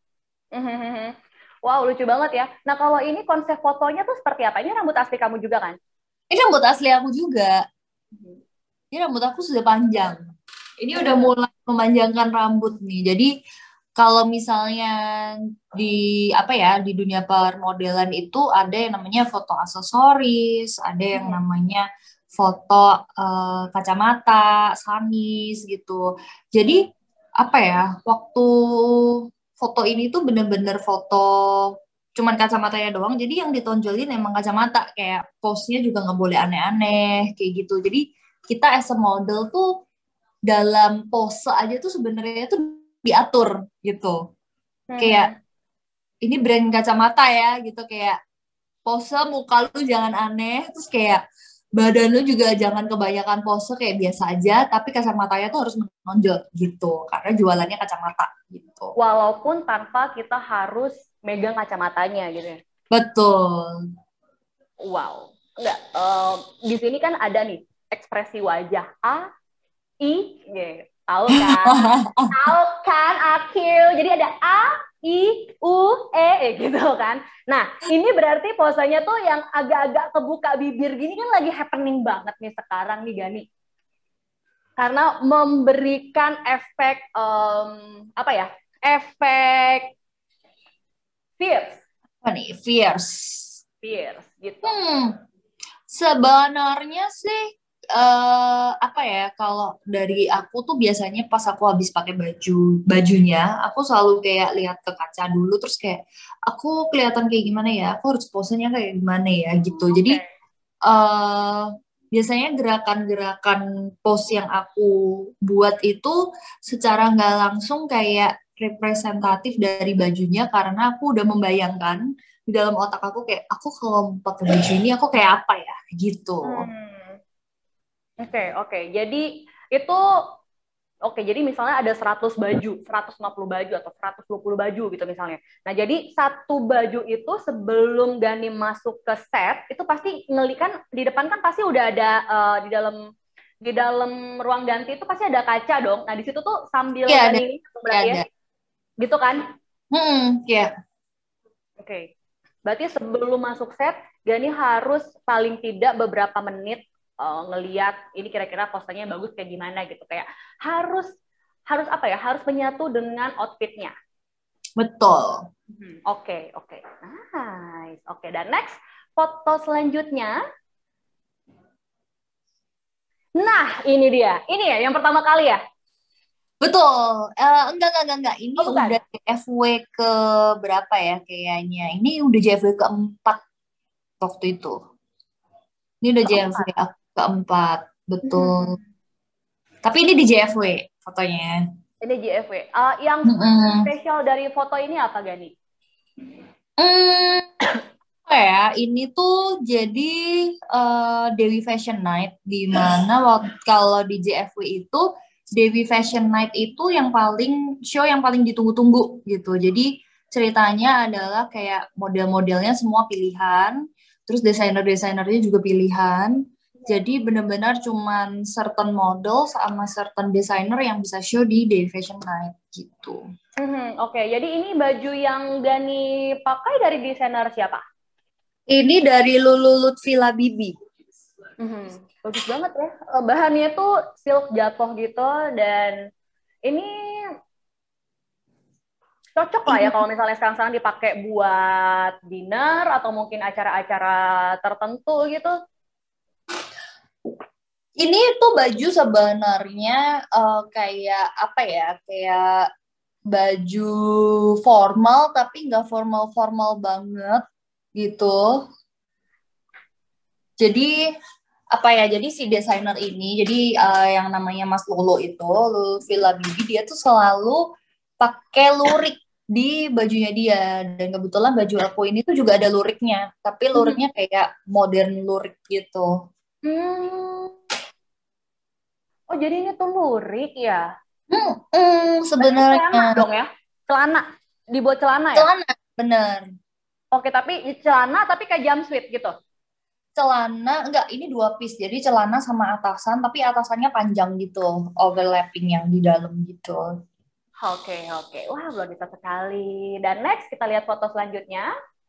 Wow, lucu banget ya. Nah, kalau ini konsep fotonya tuh seperti apa? Ini rambut asli kamu juga kan? Ini rambut asli aku juga. Ini rambut aku sudah panjang. Ini udah mulai memanjangkan rambut nih. Jadi kalau misalnya di dunia permodelan itu ada yang namanya foto aksesoris, ada yang namanya foto kacamata, sanis gitu. Jadi waktu foto ini tuh bener-bener foto cuman kacamatanya doang. Jadi yang ditonjolin emang kacamata, kayak pose-nya juga nggak boleh aneh-aneh kayak gitu. Jadi kita as a model tuh dalam pose aja tuh sebenarnya tuh diatur gitu. Kayak ini brand kacamata ya gitu, kayak pose muka lu jangan aneh, terus kayak badan lu juga jangan kebanyakan pose, kayak biasa aja, tapi kacamatanya tuh harus menonjol gitu karena jualannya kacamata gitu. walaupun tanpa kita harus megang kacamatanya gitu ya. Betul. Wow. Enggak, di sini kan ada nih ekspresi wajah A, I, gitu. Tahu kan? Tahu kan, Akil? Jadi ada A, I, U, gitu kan. Nah, ini berarti posenya tuh yang agak-agak kebuka bibir gini kan lagi happening banget nih sekarang nih, Gani. Karena memberikan efek, apa ya, efek fierce. Apa nih? Fierce. Fierce, gitu. Sebenarnya sih apa ya, kalau dari aku tuh biasanya pas aku habis pakai bajunya, aku selalu kayak lihat ke kaca dulu, terus kayak aku kelihatan kayak gimana ya, aku harus posenya kayak gimana ya gitu. Jadi biasanya gerakan-gerakan pose yang aku buat itu secara nggak langsung kayak representatif dari bajunya, karena aku udah membayangkan di dalam otak aku kayak aku kalau pakai baju ini aku kayak apa ya gitu. Oke. Jadi misalnya ada 100 baju, 150 baju atau 120 baju gitu misalnya. Nah, jadi satu baju itu sebelum Gani masuk ke set, itu pasti ngelikan di depan kan pasti udah ada di dalam ruang ganti itu pasti ada kaca dong. Nah, di situ tuh sambil Iya ada. Gani berarti ya. Gitu kan? Iya. Oke. Berarti sebelum masuk set, Gani harus paling tidak beberapa menit ngeliat ini kira-kira posenya bagus kayak gimana gitu, kayak harus apa ya, harus menyatu dengan outfitnya. Betul. Oke. Nice. Oke, dan next foto selanjutnya. Nah, ini dia. Ini ya yang pertama kali ya? Betul. Enggak. Ini bukan. Udah JFW ke berapa ya kayaknya. Ini udah JFW keempat waktu itu. Ini udah JFW keempat. Betul. Tapi ini di JFW fotonya. Ini JFW. Yang spesial dari foto ini apa, Gani? Ini tuh jadi Dewi Fashion Night, di mana kalau di JFW itu Dewi Fashion Night itu yang paling ditunggu-tunggu gitu. Jadi ceritanya adalah kayak model-modelnya semua pilihan, terus desainer-desainernya juga pilihan. Jadi benar-benar cuman certain model sama certain designer yang bisa show di Dewi Fashion Night gitu. Oke, jadi ini baju yang Gani pakai dari desainer siapa? Ini dari Lulu Lutfi Labibi. Bagus banget ya. Bahannya tuh silk jatuh gitu, dan ini cocok lah ya kalau misalnya sekarang dipakai buat dinner atau mungkin acara-acara tertentu gitu. Ini tuh baju sebenarnya kayak apa ya, kayak baju formal tapi nggak formal banget gitu. Jadi apa ya, jadi si desainer ini, jadi yang namanya Mas Lolo itu, Lutfi Labibi, dia tuh selalu pakai lurik di bajunya dia, dan kebetulan baju aku ini tuh juga ada luriknya, tapi luriknya kayak modern lurik gitu. Oh, jadi ini tuh lurik ya? Sebenarnya celana dong ya? Celana, dibuat celana ya? Celana, bener. Oke, tapi celana tapi kayak jumpsuit gitu? Celana, enggak, ini 2 piece, jadi celana sama atasan, tapi atasannya panjang gitu, overlapping yang di dalam gitu. Oke. Wah, luar biasa sekali. Dan next, kita lihat foto selanjutnya.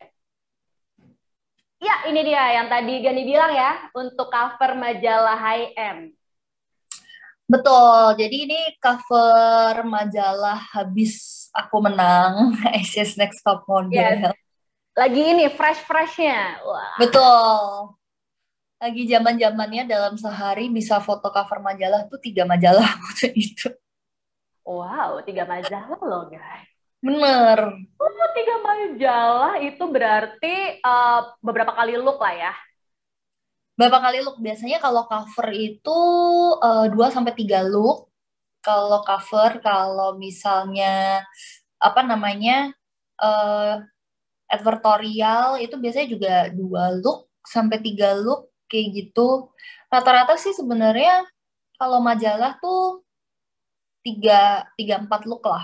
Ya, ini dia yang tadi Gani bilang ya, untuk cover majalah H&M. Betul, jadi ini cover majalah habis aku menang Asia's Next Top Model. Yes. Lagi ini fresh-freshnya. Wah. Betul. Lagi zaman-zamannya dalam sehari bisa foto cover majalah tuh 3 majalah waktu itu. Wow, 3 majalah loh guys. Bener. 3 majalah itu berarti beberapa kali look lah ya. Berapa kali look? Biasanya kalau cover itu 2-3 look. Kalau cover, kalau misalnya apa namanya advertorial itu biasanya juga 2-3 look kayak gitu. Rata-rata sih sebenarnya kalau majalah tuh 3-4 look lah.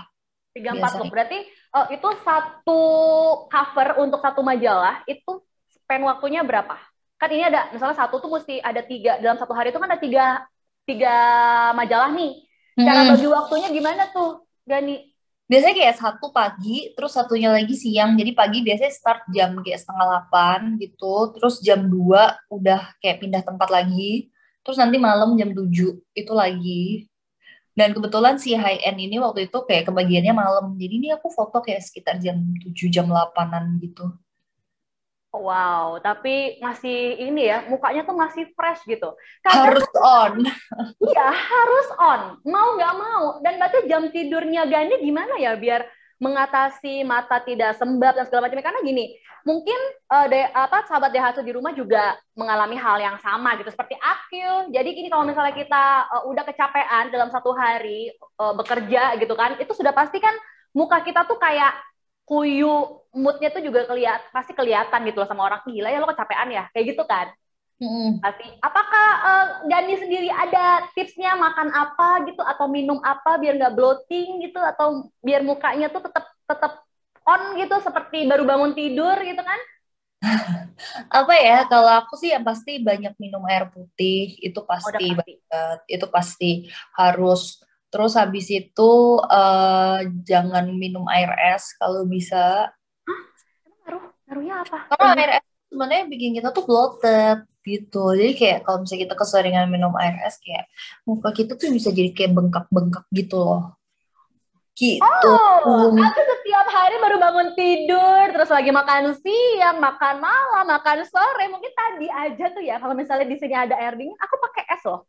3-4 look. biasanya. Berarti itu satu cover untuk satu majalah itu span waktunya berapa? Kan ini ada misalnya satu tuh mesti ada 3 dalam satu hari itu kan ada tiga majalah nih. Cara Mm-mm. bagi waktunya gimana tuh, Gani? Biasanya kayak satu pagi, terus satunya lagi siang. Jadi pagi biasanya start jam kayak setengah 8 gitu. Terus jam 2 udah kayak pindah tempat lagi. Terus nanti malam jam 7 itu lagi. Dan kebetulan si high end ini waktu itu kayak kebagiannya malam. Jadi ini aku foto kayak sekitar jam 7 jam 8-an gitu. Wow, tapi masih ini ya, mukanya tuh masih fresh gitu. Kadang Harus kan, on. iya harus on, mau nggak mau. Dan berarti jam tidurnya Gani gimana ya biar mengatasi mata tidak sembab dan segala macamnya. Karena gini, mungkin sahabat Daihatsu di rumah juga mengalami hal yang sama gitu seperti Akil. Jadi gini kalau misalnya kita udah kecapean dalam satu hari bekerja gitu kan, itu sudah pasti kan muka kita tuh kayak kuyu, moodnya tuh juga pasti kelihatan gitu loh sama orang, gila ya lo kecapean ya kayak gitu kan. Mm-mm. Pasti. Apakah Gani sendiri ada tipsnya makan apa gitu atau minum apa biar nggak bloating gitu atau biar mukanya tuh tetap tetap on gitu seperti baru bangun tidur gitu kan? Apa ya, kalau aku sih yang pasti banyak minum air putih, itu Oh, udah pasti pasti. banget, itu pasti harus. Terus habis itu jangan minum air es kalau bisa. Hah? Emang ngaruhnya apa? Karena Lebih air es sebenarnya bikin kita tuh bloated gitu. Jadi kayak kalau misalnya kita keseringan minum air es kayak muka kita tuh bisa jadi kayak bengkak-bengkak gitu loh. Gitu. Oh, aku setiap hari baru bangun tidur, terus lagi makan siang, makan malam, makan sore. Mungkin tadi aja tuh ya, kalau misalnya di sini ada air dingin, aku pakai es loh.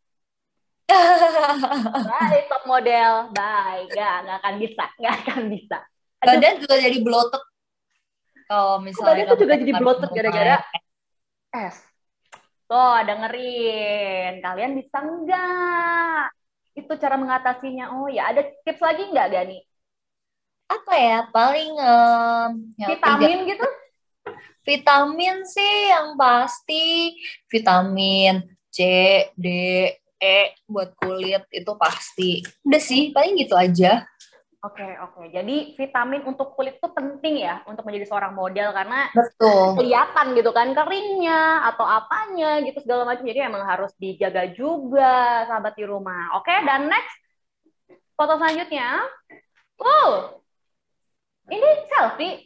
Baik, top model. Baik, nggak akan bisa. Nggak akan bisa. Aduh, Badan juga jadi bloated kalau kok misalnya badan tuh kamu juga jadi nggak bloated minum gara-gara air. es. Tuh, dengerin. Kalian bisa nggak? Itu cara mengatasinya. Oh ya, ada tips lagi nggak, Gani? Apa ya, paling healthy Vitamin gitu? vitamin sih yang pasti vitamin C, D, E buat kulit itu pasti. Udah sih, paling gitu aja. Oke, oke. Jadi vitamin untuk kulit tuh penting ya untuk menjadi seorang model karena Betul. kelihatan gitu kan keringnya atau apanya gitu segala macam. Jadi emang harus dijaga juga sahabat di rumah. Oke, dan next foto selanjutnya. Oh, ini selfie.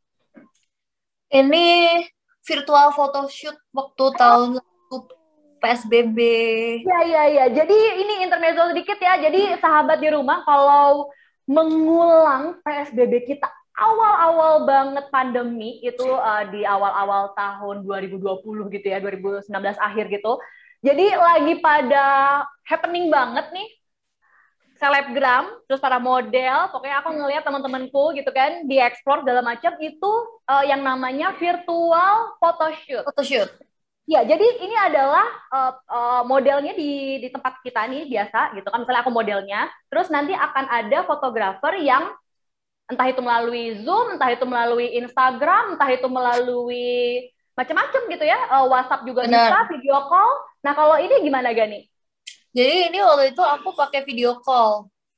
Ini virtual photoshoot waktu tahun lalu PSBB. Ya, ya, ya. Jadi ini intermezzo sedikit ya. Jadi sahabat di rumah kalau mengulang PSBB kita awal-awal banget pandemi itu di awal-awal tahun 2020 gitu ya, 2019 akhir gitu. Jadi lagi pada happening banget nih selebgram, terus para model, pokoknya aku ngelihat teman-temanku gitu kan, dieksplor segala macam itu yang namanya virtual photoshoot. Photoshoot. Ya, jadi ini adalah modelnya di tempat kita nih biasa gitu kan. Misalnya aku modelnya, terus nanti akan ada fotografer yang entah itu melalui Zoom, entah itu melalui Instagram, entah itu melalui macam-macam gitu ya. WhatsApp juga bisa, Benar. video call. Nah, kalau ini gimana Gani? Jadi ini waktu itu aku pakai video call.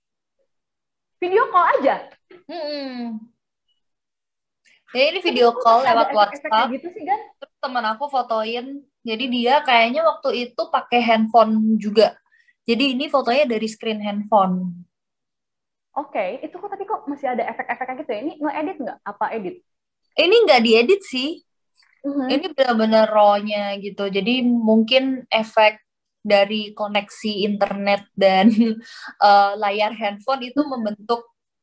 Video call aja. Hmm. Jadi ini Kok video bisa call sampai ada lewat efek-efek kayak WhatsApp. gitu sih, Gan? Terus teman aku fotoin. Jadi dia kayaknya waktu itu pakai handphone juga. Jadi ini fotonya dari screen handphone. Oke, itu kok tapi kok masih ada efek-efek kayak gitu ya? Ini nge-edit nggak? Apa edit? Ini nggak diedit sih. Ini Mhm. benar-benar raw-nya gitu. Jadi mungkin efek dari koneksi internet dan layar handphone itu membentuk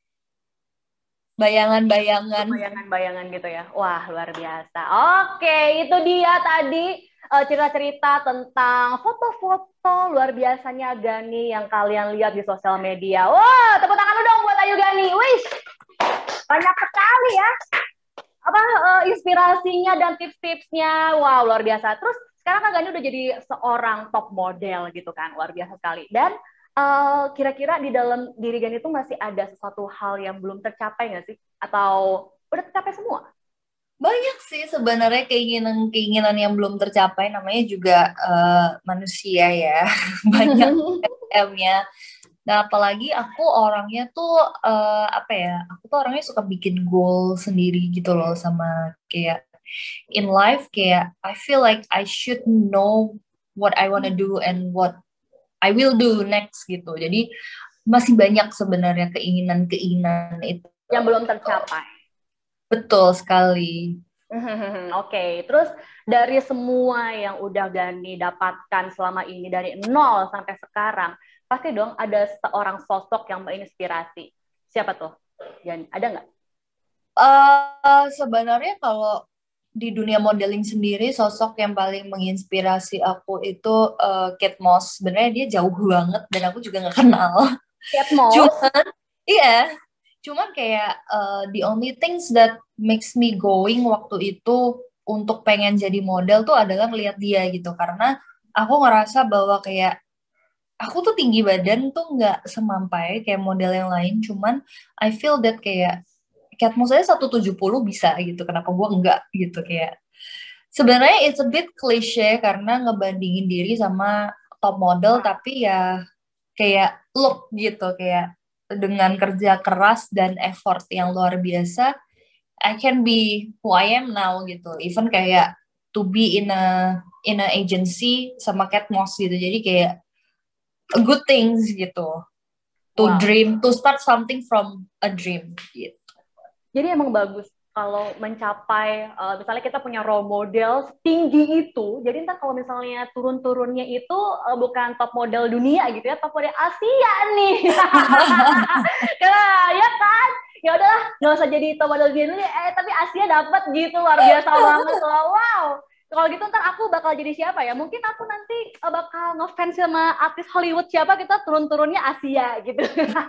bayangan-bayangan. Bayangan-bayangan gitu ya. Wah, luar biasa. Oke, itu dia tadi cerita-cerita tentang foto-foto luar biasanya Gani yang kalian lihat di sosial media. Wah, tepuk tangan lu dong buat Ayu Gani. Wih, banyak sekali ya. Apa inspirasinya dan tips-tipsnya. Wow, luar biasa. Terus sekarang Kak Gani udah jadi seorang top model gitu kan. Luar biasa sekali. Dan kira-kira di dalam diri Gani itu masih ada sesuatu hal yang belum tercapai nggak sih? Atau udah tercapai semua? Banyak sih sebenarnya keinginan-keinginan yang belum tercapai, namanya juga manusia ya. Banyak M-nya. Nah, apalagi aku orangnya tuh apa ya? Aku tuh orangnya suka bikin goal sendiri gitu loh, sama kayak in life kayak I feel like I should know what I wanna do and what I will do next gitu. Jadi masih banyak sebenarnya keinginan-keinginan itu. Yang belum tercapai. Betul sekali. Oke, terus dari semua yang udah Gani dapatkan selama ini dari nol sampai sekarang, pasti dong ada seorang sosok yang menginspirasi. Siapa tuh? Gani, ada nggak? Sebenarnya kalau di dunia modeling sendiri, sosok yang paling menginspirasi aku itu Kate Moss. Sebenarnya dia jauh banget dan aku juga nggak kenal. Kate Moss? Cuman, iya, cuman kayak the only things that makes me going waktu itu untuk pengen jadi model tuh adalah ngeliat dia gitu. Karena aku ngerasa bahwa kayak aku tuh tinggi badan tuh nggak semampai kayak model yang lain. Cuman I feel that kayak Catmu saya 170 bisa gitu. Kenapa gue enggak gitu kayak. Sebenarnya it's a bit cliche karena ngebandingin diri sama top model tapi ya kayak look gitu kayak dengan kerja keras dan effort yang luar biasa I can be who I am now gitu. Even kayak to be in a agency sama Cat Moss gitu. Jadi kayak good things gitu. To Wow. dream, to start something from a dream gitu. Jadi emang bagus kalau mencapai, misalnya kita punya role model tinggi itu, jadi ntar kalau misalnya turun-turunnya itu bukan top model dunia gitu ya, top model Asia nih. Karena ya kan, ya udahlah nggak usah jadi top model dunia, tapi Asia dapat gitu, luar biasa banget loh. Wow. Kalau gitu ntar aku bakal jadi siapa ya? Mungkin aku nanti bakal ngefans sama artis Hollywood siapa, kita turun-turunnya Asia gitu.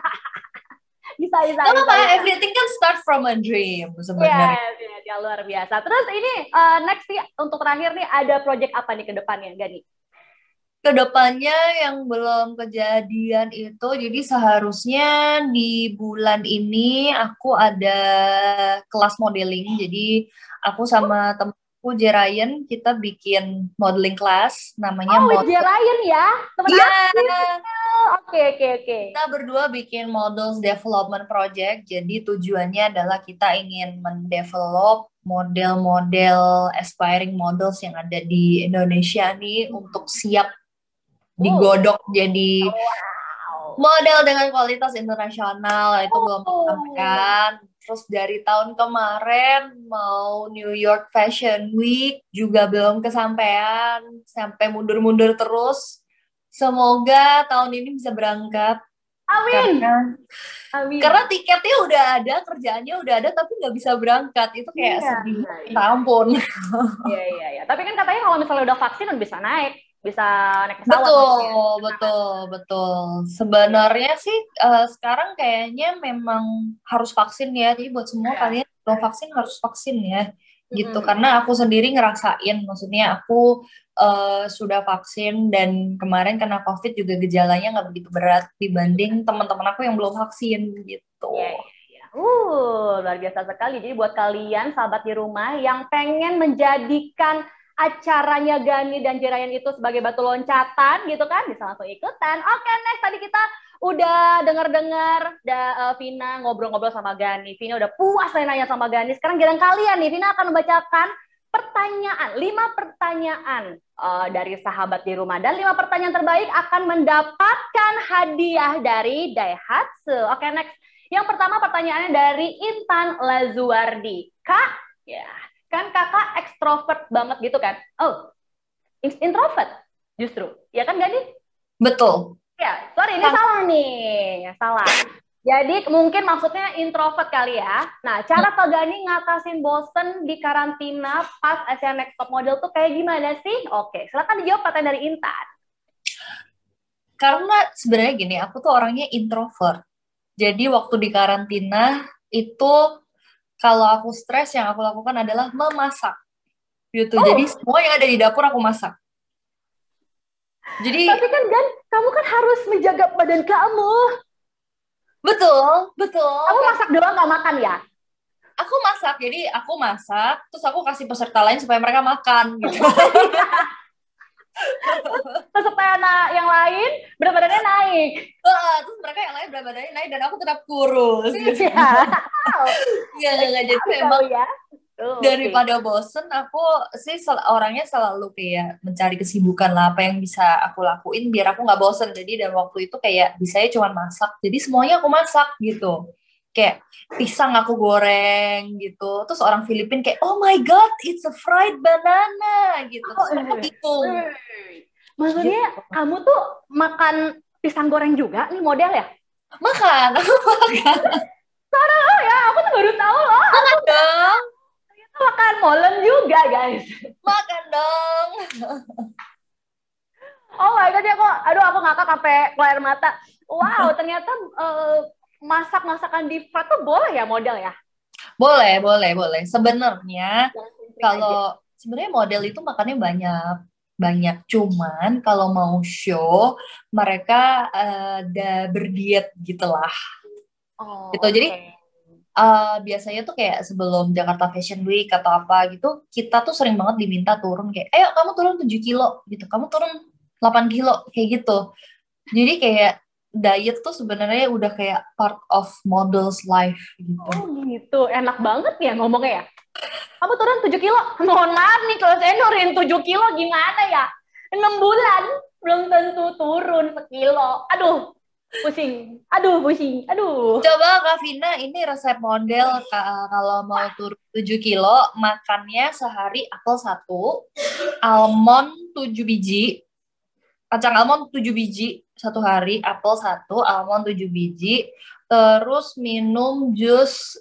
bisa. Everything can start from a dream sebenarnya. Yes, ya, luar biasa. Terus ini next nih untuk terakhir nih ada project apa nih ke depannya, Gani? Kedepannya yang belum kejadian itu, jadi seharusnya di bulan ini aku ada kelas modeling. Jadi aku sama temanku Jerayan kita bikin modeling class, namanya with Jerayan ya, teman aku. Oke. Kita berdua bikin models development project. Jadi tujuannya adalah kita ingin mendevelop model-model aspiring models yang ada di Indonesia nih untuk siap digodok jadi model dengan kualitas internasional. Itu belum kesampaian. Terus dari tahun kemarin mau New York Fashion Week juga belum kesampaian, sampai mundur-mundur terus. Semoga tahun ini bisa berangkat. Amin. Karena tiketnya udah ada, kerjaannya udah ada, tapi nggak bisa berangkat. Itu kayak sedih. Ampun. Iya. Tapi kan katanya kalau misalnya udah vaksin udah bisa naik pesawat. Betul. Sebenarnya sih sekarang kayaknya memang harus vaksin ya. Jadi buat semua kalian belum vaksin harus vaksin ya. Gitu. Karena aku sendiri ngerasain, maksudnya aku sudah vaksin dan kemarin kena COVID juga gejalanya nggak begitu berat dibanding teman-teman aku yang belum vaksin gitu. Luar biasa sekali. Jadi buat kalian sahabat di rumah yang pengen menjadikan acaranya Gani dan Jerayan itu sebagai batu loncatan gitu kan, bisa langsung ikutan. Oke, next tadi kita udah dengar-dengar Vina ngobrol-ngobrol sama Gani. Vina udah puas nanya sama Gani. Sekarang giliran kalian nih, Vina akan membacakan 5 pertanyaan dari sahabat di rumah. Dan 5 pertanyaan terbaik akan mendapatkan hadiah dari Daihatsu. Oke, next. Yang pertama pertanyaannya dari Intan Lazuardi. Kak, ya. Kan kakak ekstrovert banget gitu kan? Oh, introvert justru. Ya kan Gani? Betul. Ya, sorry ini salah nih. Salah. Jadi mungkin maksudnya introvert kali ya. Nah, cara Kak Gani ngatasin bosen di karantina pas Asian Next Top Model tuh kayak gimana sih? Oke, silakan dijawab pertanyaan dari Intan. Karena sebenarnya gini, aku tuh orangnya introvert. Jadi waktu di karantina itu kalau aku stres yang aku lakukan adalah memasak. Gitu. Jadi semua yang ada di dapur aku masak. Jadi tapi kan kamu kan harus menjaga badan kamu. Betul. Kamu masak doang gak makan ya? Aku masak, jadi aku masak, terus aku kasih peserta lain supaya mereka makan gitu. peserta yang lain berat badannya naik. Terus mereka yang lain berat badannya naik dan aku tetap kurus gitu. Iya. Nggak. Jadi Tahu memang ya. Oke. daripada bosen, aku sih orangnya selalu kayak mencari kesibukan lah, apa yang bisa aku lakuin biar aku nggak bosen. Jadi dan waktu itu kayak bisanya cuma masak, jadi semuanya aku masak gitu. Kayak pisang aku goreng gitu. Terus orang Filipina kayak, oh my god, it's a fried banana gitu. Oh, Terus mereka bingung maksudnya gitu. kamu tuh makan pisang goreng juga nih model ya? Makan, aku makan. Oh ya, aku tuh baru tahu loh. Makan dong, Makan molen juga, guys. makan dong. Oh my god, ya kok. Aduh, aku ngakak sampai keluar mata. Wow, ternyata masak-masakan di frat tuh boleh ya model ya? Boleh. Sebenarnya Trik aja. kalau sebenarnya model itu makannya banyak banyak, cuman kalau mau show mereka ada berdiet gitulah gitu. Oh, Jadi oke. biasanya tuh kayak sebelum Jakarta Fashion Week atau apa gitu, kita tuh sering banget diminta turun kayak, ayo kamu turun 7 kilo gitu, kamu turun 8 kilo kayak gitu. Jadi kayak diet tuh sebenarnya udah kayak part of model's life gitu. Oh gitu, enak banget ya ngomongnya ya. Kamu turun 7 kilo? Mohon maaf nih, kalau saya nurunin 7 kilo gimana ya? 6 bulan, belum tentu turun sekilo. Aduh, pusing. Aduh, pusing. Aduh. Coba Kak Vina, ini resep model kalau mau turun 7 kilo, makannya sehari apel 1, almond 7 biji, kacang almond 7 biji satu hari, apel 1, almond 7 biji, terus minum jus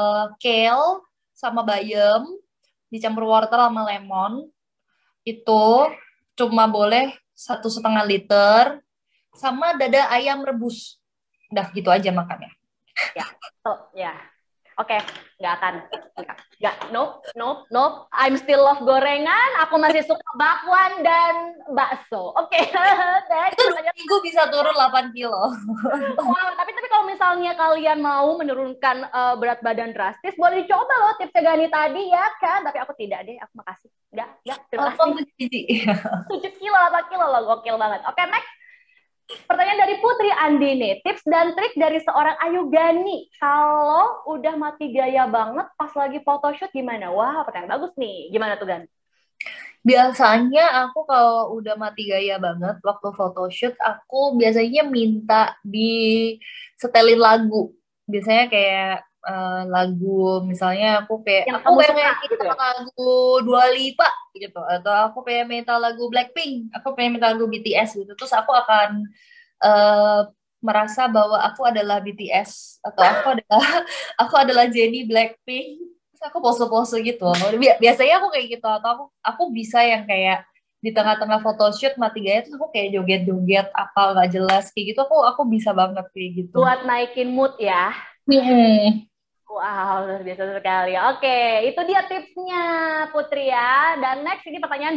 kale sama bayam, dicampur wortel sama lemon, itu cuma boleh 1,5 liter, sama dada ayam rebus. Udah gitu aja makannya. Ya, oh, ya. Oke, nggak akan. Nggak, nope. I'm still love gorengan, aku masih suka bakwan dan bakso. Oke, next Itu pertanyaan. seminggu bisa turun 8 kilo. Wow, tapi kalau misalnya kalian mau menurunkan berat badan drastis, boleh dicoba loh tipsnya Gani tadi ya kan. Tapi aku tidak deh, aku makasih. Nggak, terima kasih. 8 biji. 7 kilo, 8 kilo loh, gokil banget. Oke, next. Pertanyaan dari Putri Andi nih, tips dan trik dari seorang Ayu Gani kalau udah mati gaya banget pas lagi photoshoot gimana? Wah, pertanyaan bagus nih. Gimana tuh Gan? Biasanya aku kalau udah mati gaya banget waktu photoshoot, aku biasanya minta di setelin lagu. Biasanya kayak lagu, misalnya aku kayak, Yang aku kamu pengen suka gitu minta ya? lagu Dua Lipa gitu, atau aku pengen minta lagu Blackpink, aku pengen minta lagu BTS gitu. Terus aku akan eh, merasa bahwa aku adalah BTS atau aku adalah Jennie Blackpink. Terus aku pose-pose gitu. Biasanya aku kayak gitu, atau aku bisa yang kayak di tengah-tengah photoshoot mati gaya terus aku kayak joget-joget apa nggak jelas kayak gitu, aku bisa banget kayak gitu. Buat naikin mood ya. Hmm. Wow, luar biasa sekali. Oke, itu dia tipsnya Putri ya. Dan next ini pertanyaan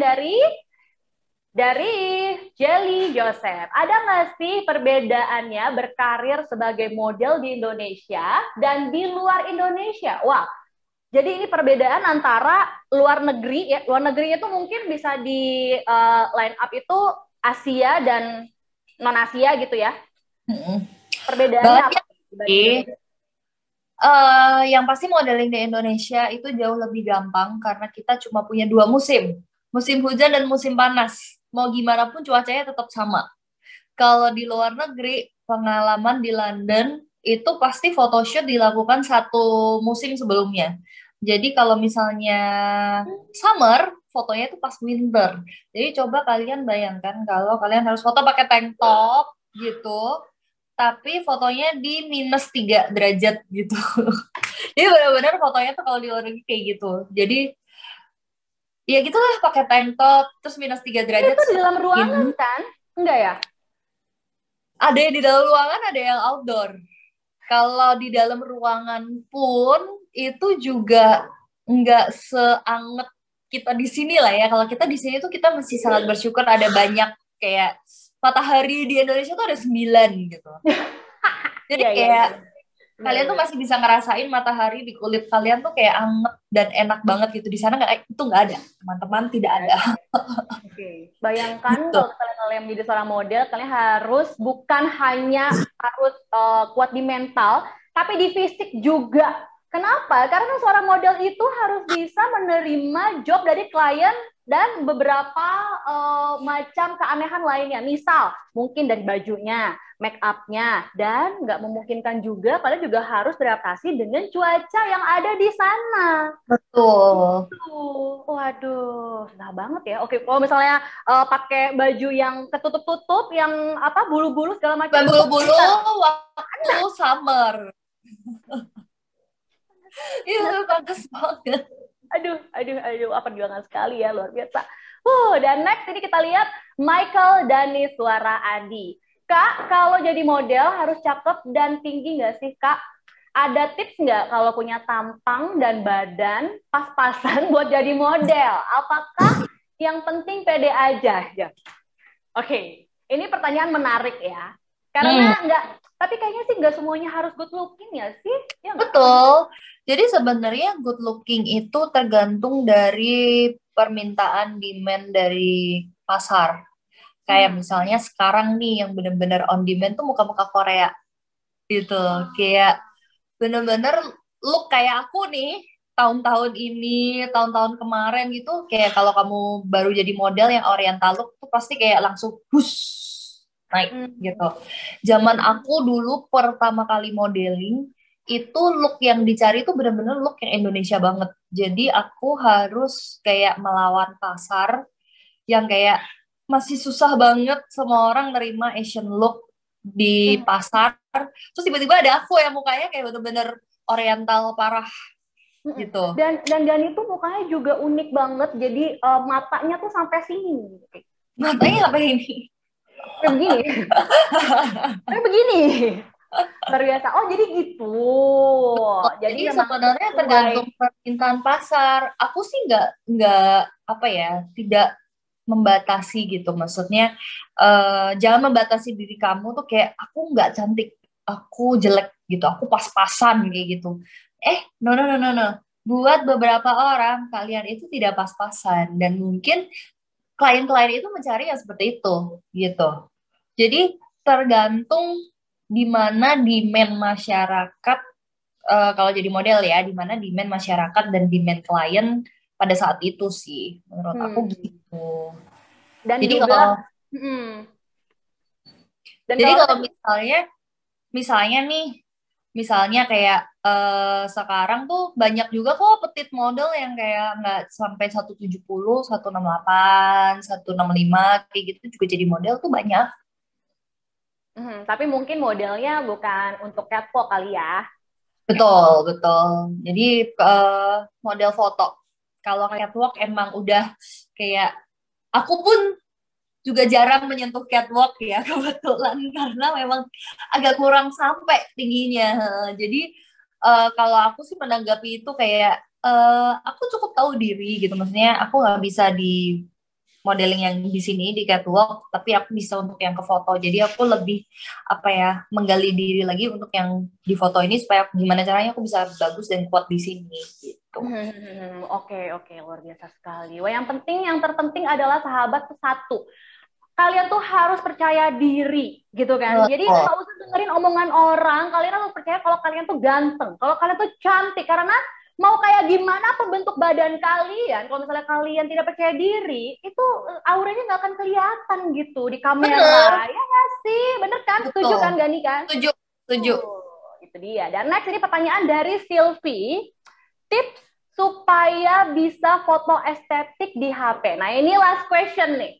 dari Jelly Joseph. Ada nggak sih perbedaannya berkarir sebagai model di Indonesia dan di luar Indonesia? Wah, jadi ini perbedaan antara luar negeri ya. Luar negeri itu mungkin bisa di line up itu Asia dan non Asia gitu ya. Perbedaannya apa Banyak dibanding sih. Indonesia? Yang pasti modeling di Indonesia itu jauh lebih gampang karena kita cuma punya 2 musim, musim hujan dan musim panas. Mau gimana pun cuacanya tetap sama. Kalau di luar negeri, pengalaman di London itu pasti photoshoot dilakukan 1 musim sebelumnya. Jadi kalau misalnya summer, fotonya itu pas winter. Jadi coba kalian bayangkan kalau kalian harus foto pakai tank top gitu, tapi fotonya di -3 derajat gitu. Jadi benar-benar fotonya tuh kalau di luar negeri kayak gitu. Jadi ya gitulah, pakai tank top terus -3 derajat Itu di terus dalam ruangan ini. kan? Enggak ya? Ada yang di dalam ruangan, ada yang outdoor. Kalau di dalam ruangan pun itu juga nggak seanget kita di sini lah ya. Kalau kita di sini tuh kita masih sangat bersyukur ada banyak kayak matahari. Di Indonesia tuh ada 9 gitu. Jadi Iya, iya, kayak iya. kalian tuh Bener-bener. masih bisa ngerasain matahari di kulit kalian tuh kayak anget dan enak banget gitu. Di sana nggak, itu nggak ada, teman-teman, tidak Nggak ada. ada. Oke. Bayangkan Gitu. kalau kalian menjadi seorang model, kalian harus bukan hanya harus kuat di mental, tapi di fisik juga. Kenapa? Karena seorang model itu harus bisa menerima job dari klien dan beberapa macam keanehan lainnya. Misal, mungkin dari bajunya, make up-nya, dan nggak memungkinkan juga kalian juga harus beradaptasi dengan cuaca yang ada di sana. Betul. Waduh, susah banget ya. Oke, kalau misalnya pakai baju yang ketutup-tutup, yang apa bulu-bulu segala macam itu Bulu-bulu pinter. waktu summer. Iya, panas banget. Aduh, aduh, aduh, apa perjuangan sekali ya, luar biasa. Dan next ini kita lihat Michael Dani Suara Adi. Kak, kalau jadi model harus cakep dan tinggi nggak sih, Kak? Ada tips nggak kalau punya tampang dan badan pas-pasan buat jadi model? Apakah yang penting pede aja? Ya. Oke, ini pertanyaan menarik ya. Hmm, Karena nggak, tapi kayaknya sih nggak semuanya harus good looking ya sih? Ya nggak? Apa gimana? betul. Jadi sebenarnya good looking itu tergantung dari permintaan demand dari pasar. Kayak Hmm. misalnya sekarang nih yang bener-bener on demand tuh muka-muka Korea gitu. Kayak bener-bener look kayak aku nih tahun-tahun ini, tahun-tahun kemarin gitu. Kayak kalau kamu baru jadi model yang oriental look tuh pasti kayak langsung bus naik gitu. Hmm. Zaman aku dulu pertama kali modeling itu look yang dicari itu bener-bener look yang Indonesia banget. Jadi aku harus kayak melawan pasar yang kayak masih susah banget semua orang nerima Asian look di Hmm. pasar. Terus tiba-tiba ada aku yang mukanya kayak bener-bener oriental parah Mm-mm. gitu. Dan Gani tuh mukanya juga unik banget. Jadi matanya tuh sampai sini. Matanya apa ini? Kayak begini. Kayak begini. Luar biasa. Oh, jadi gitu. Jadi Jadi memang sebenarnya sesuai. tergantung permintaan pasar. Aku sih nggak apa ya, tidak membatasi gitu. Maksudnya jangan membatasi diri kamu tuh kayak aku nggak cantik, aku jelek gitu, aku pas-pasan kayak gitu. No no no no no. Buat beberapa orang kalian itu tidak pas-pasan dan mungkin klien-klien itu mencari yang seperti itu gitu. Jadi tergantung di mana demand masyarakat, kalau jadi model ya, di mana demand masyarakat dan demand klien pada saat itu sih, menurut aku Hmm. gitu. Dan Jadi juga, kalau hmm. Dan jadi kalau kalau misalnya nih, misalnya kayak sekarang tuh banyak juga kok petit model yang kayak nggak sampai 170, 168, 165 kayak gitu juga jadi model tuh banyak. tapi mungkin modelnya bukan untuk catwalk kali ya. Betul, betul. Jadi model foto. Kalau catwalk emang udah kayak aku pun juga jarang menyentuh catwalk ya kebetulan karena memang agak kurang sampai tingginya. Jadi kalau aku sih menanggapi itu kayak aku cukup tahu diri gitu. Maksudnya aku nggak bisa di modeling yang di sini di catwalk, tapi aku bisa untuk yang ke foto. Jadi aku lebih apa ya, menggali diri lagi untuk yang di foto ini supaya gimana caranya aku bisa bagus dan kuat di sini gitu. Oke, oke, luar biasa sekali. Wah, yang terpenting adalah sahabat tuh satu. Kalian tuh harus percaya diri, gitu kan? Jadi Betul. nggak usah dengerin omongan orang. Kalian harus percaya kalau kalian tuh ganteng, kalau kalian tuh cantik. Karena mau kayak gimana apa bentuk badan kalian, kalau misalnya kalian tidak percaya diri, itu auranya nggak akan kelihatan gitu di Bener, kamera. Ya nggak sih? Bener kan? Setuju betul. kan, Gani kan? Setuju, setuju. Itu dia. Dan next ini pertanyaan dari Sylvie. Tips supaya bisa foto estetik di HP. Nah, ini last question nih.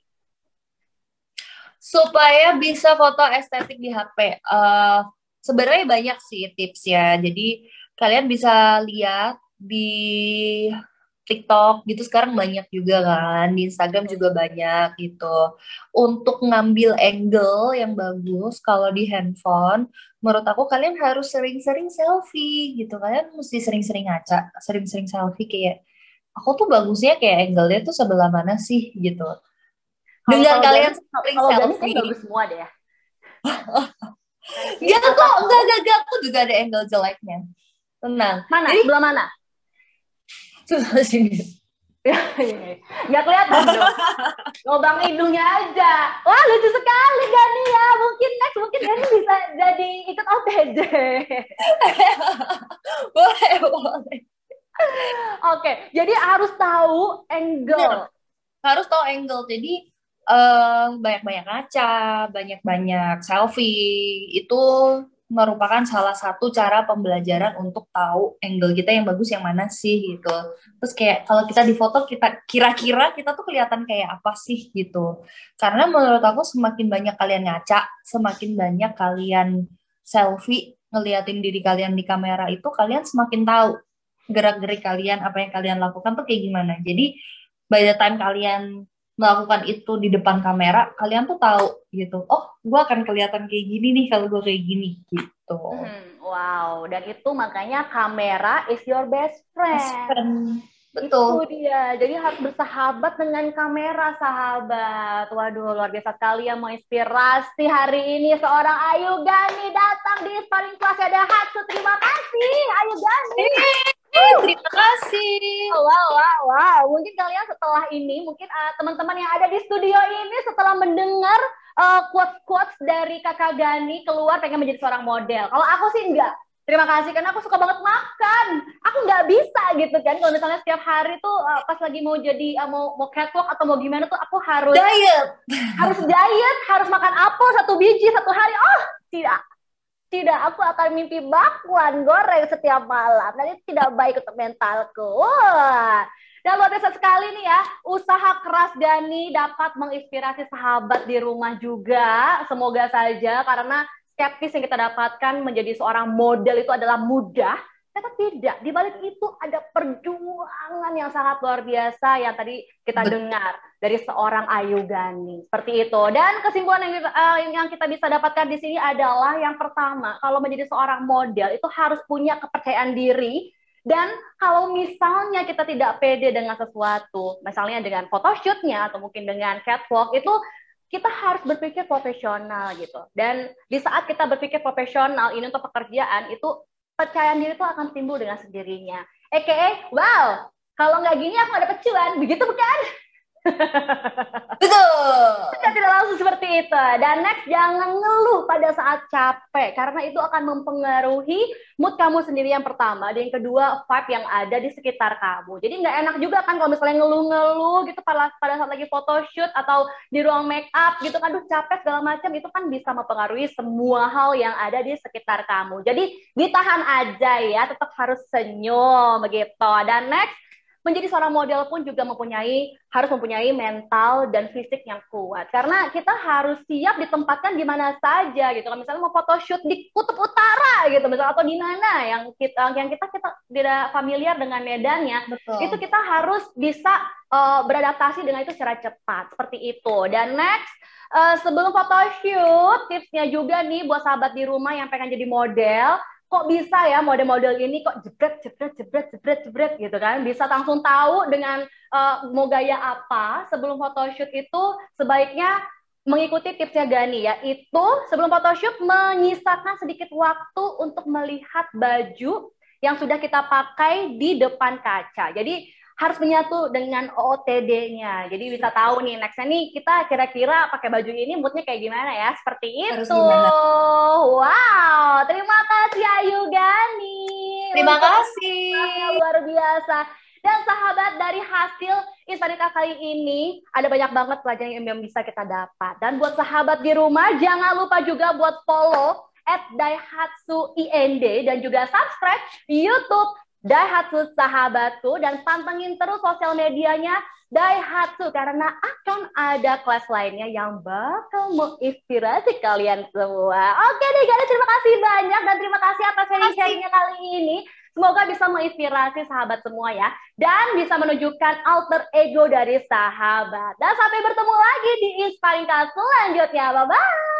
Supaya bisa foto estetik di HP. Sebenarnya banyak sih tips ya. Jadi kalian bisa lihat di TikTok gitu sekarang banyak juga kan, di Instagram juga banyak gitu. Untuk ngambil angle yang bagus kalau di handphone, menurut aku kalian harus sering-sering selfie gitu. Kalian mesti sering-sering ngaca, sering-sering selfie kayak aku tuh bagusnya kayak angle-nya tuh sebelah mana sih gitu. Kalau Dengan kalau Gani, kalian sering kalau Gani kayak selfie, bagus semua deh ya. Cantik, Enggak kok, otakmu. enggak. Aku juga ada angle jeleknya. Tenang. Mana? Jadi, Sebelah mana? sebelah sini. Nggak kelihatan dong. Lubang hidungnya aja. Wah, lucu sekali Gani ya. Mungkin next, mungkin Gani bisa jadi ikut OTD. Boleh. Oke, jadi harus tahu Bener. angle. Harus tahu angle. Jadi banyak-banyak ngaca, banyak-banyak selfie itu merupakan salah satu cara pembelajaran untuk tahu angle kita yang bagus yang mana sih gitu. Terus kayak kalau kita di foto kita kira-kira kita tuh kelihatan kayak apa sih gitu. Karena menurut aku semakin banyak kalian ngaca, semakin banyak kalian selfie ngeliatin diri kalian di kamera itu kalian semakin tahu gerak-gerik kalian, apa yang kalian lakukan tuh kayak gimana. Jadi by the time kalian melakukan itu di depan kamera, kalian tuh tahu gitu. Oh, gue akan kelihatan kayak gini nih kalau gue kayak gini gitu. Wow, dan itu makanya kamera is your best friend. Betul. Itu dia. Jadi harus bersahabat dengan kamera, sahabat. Waduh, luar biasa sekali yang menginspirasi hari ini seorang Ayu Gani datang di Sparring Class. Ada Hatsu. Terima kasih, Ayu Gani. Terima kasih. Wow. Mungkin kalian setelah ini, mungkin teman-teman yang ada di studio ini setelah mendengar quotes-quotes dari Kakak Gani keluar pengen menjadi seorang model. Kalau aku sih enggak. Terima kasih, karena aku suka banget makan. Aku nggak bisa gitu kan. Kalau misalnya setiap hari tuh pas lagi mau jadi mau catwalk atau mau gimana tuh aku harus diet, harus makan apel 1 biji 1 hari. Oh, tidak, aku akan mimpi bakwan goreng setiap malam. Dan itu tidak baik untuk mentalku. Wah. Dan luar biasa sekali nih ya, usaha keras Gani dapat menginspirasi sahabat di rumah juga. Semoga saja, karena skeptis yang kita dapatkan menjadi seorang model itu adalah mudah. Ternyata tidak, di balik itu ada perjuangan yang sangat luar biasa yang tadi kita dengar dari seorang Ayu Gani. Seperti itu. Dan kesimpulan yang kita bisa dapatkan di sini adalah yang pertama, kalau menjadi seorang model itu harus punya kepercayaan diri. Dan kalau misalnya kita tidak pede dengan sesuatu, misalnya dengan photoshootnya atau mungkin dengan catwalk, itu kita harus berpikir profesional gitu. Dan di saat kita berpikir profesional ini untuk pekerjaan, itu kepercayaan diri itu akan timbul dengan sendirinya. Wow, kalau nggak gini aku nggak dapet cuan, begitu bukan? Betul. Tidak langsung seperti itu. Dan next, jangan ngeluh pada saat capek, karena itu akan mempengaruhi mood kamu sendiri yang pertama. Dan yang kedua, vibe yang ada di sekitar kamu. Jadi nggak enak juga kan kalau misalnya ngeluh-ngeluh gitu pada saat lagi photoshoot atau di ruang make up gitu. Aduh capek segala macam, itu kan bisa mempengaruhi semua hal yang ada di sekitar kamu. Jadi ditahan aja ya, tetap harus senyum begitu. Dan next, menjadi seorang model pun juga harus mempunyai mental dan fisik yang kuat, karena kita harus siap ditempatkan di mana saja gitu. Kalau misalnya mau photoshoot di kutub utara gitu misalnya, atau di mana yang kita tidak familiar dengan medannya. Betul. Itu kita harus bisa beradaptasi dengan itu secara cepat seperti itu. Dan next, sebelum photoshoot, tipsnya juga nih buat sahabat di rumah yang pengen jadi model. Kok bisa ya model-model ini kok jebret gitu kan, bisa langsung tahu dengan mau gaya apa. Sebelum photoshoot itu sebaiknya mengikuti tipsnya Gani, yaitu sebelum photoshoot menyisakan sedikit waktu untuk melihat baju yang sudah kita pakai di depan kaca. Jadi harus menyatu dengan OOTD-nya. Jadi bisa tahu nih, next-nya nih kita kira-kira pakai baju ini moodnya kayak gimana ya. Seperti itu. Wow, terima kasih Ayu Gani. Terima kasih. Luar biasa. Dan sahabat, dari hasil Hispanica kali ini ada banyak banget pelajaran yang bisa kita dapat. Dan buat sahabat di rumah, jangan lupa juga buat follow @daihatsu_ind dan juga subscribe YouTube Daihatsu Sahabatku, dan pantengin terus sosial medianya Daihatsu, karena akan ada kelas lainnya yang bakal menginspirasi kalian semua. Oke deh guys, terima kasih banyak dan terima kasih atas sharing-sharingnya kali ini. Semoga bisa menginspirasi sahabat semua ya, dan bisa menunjukkan alter ego dari sahabat. Dan sampai bertemu lagi di Inspiring Class selanjutnya. Bye-bye.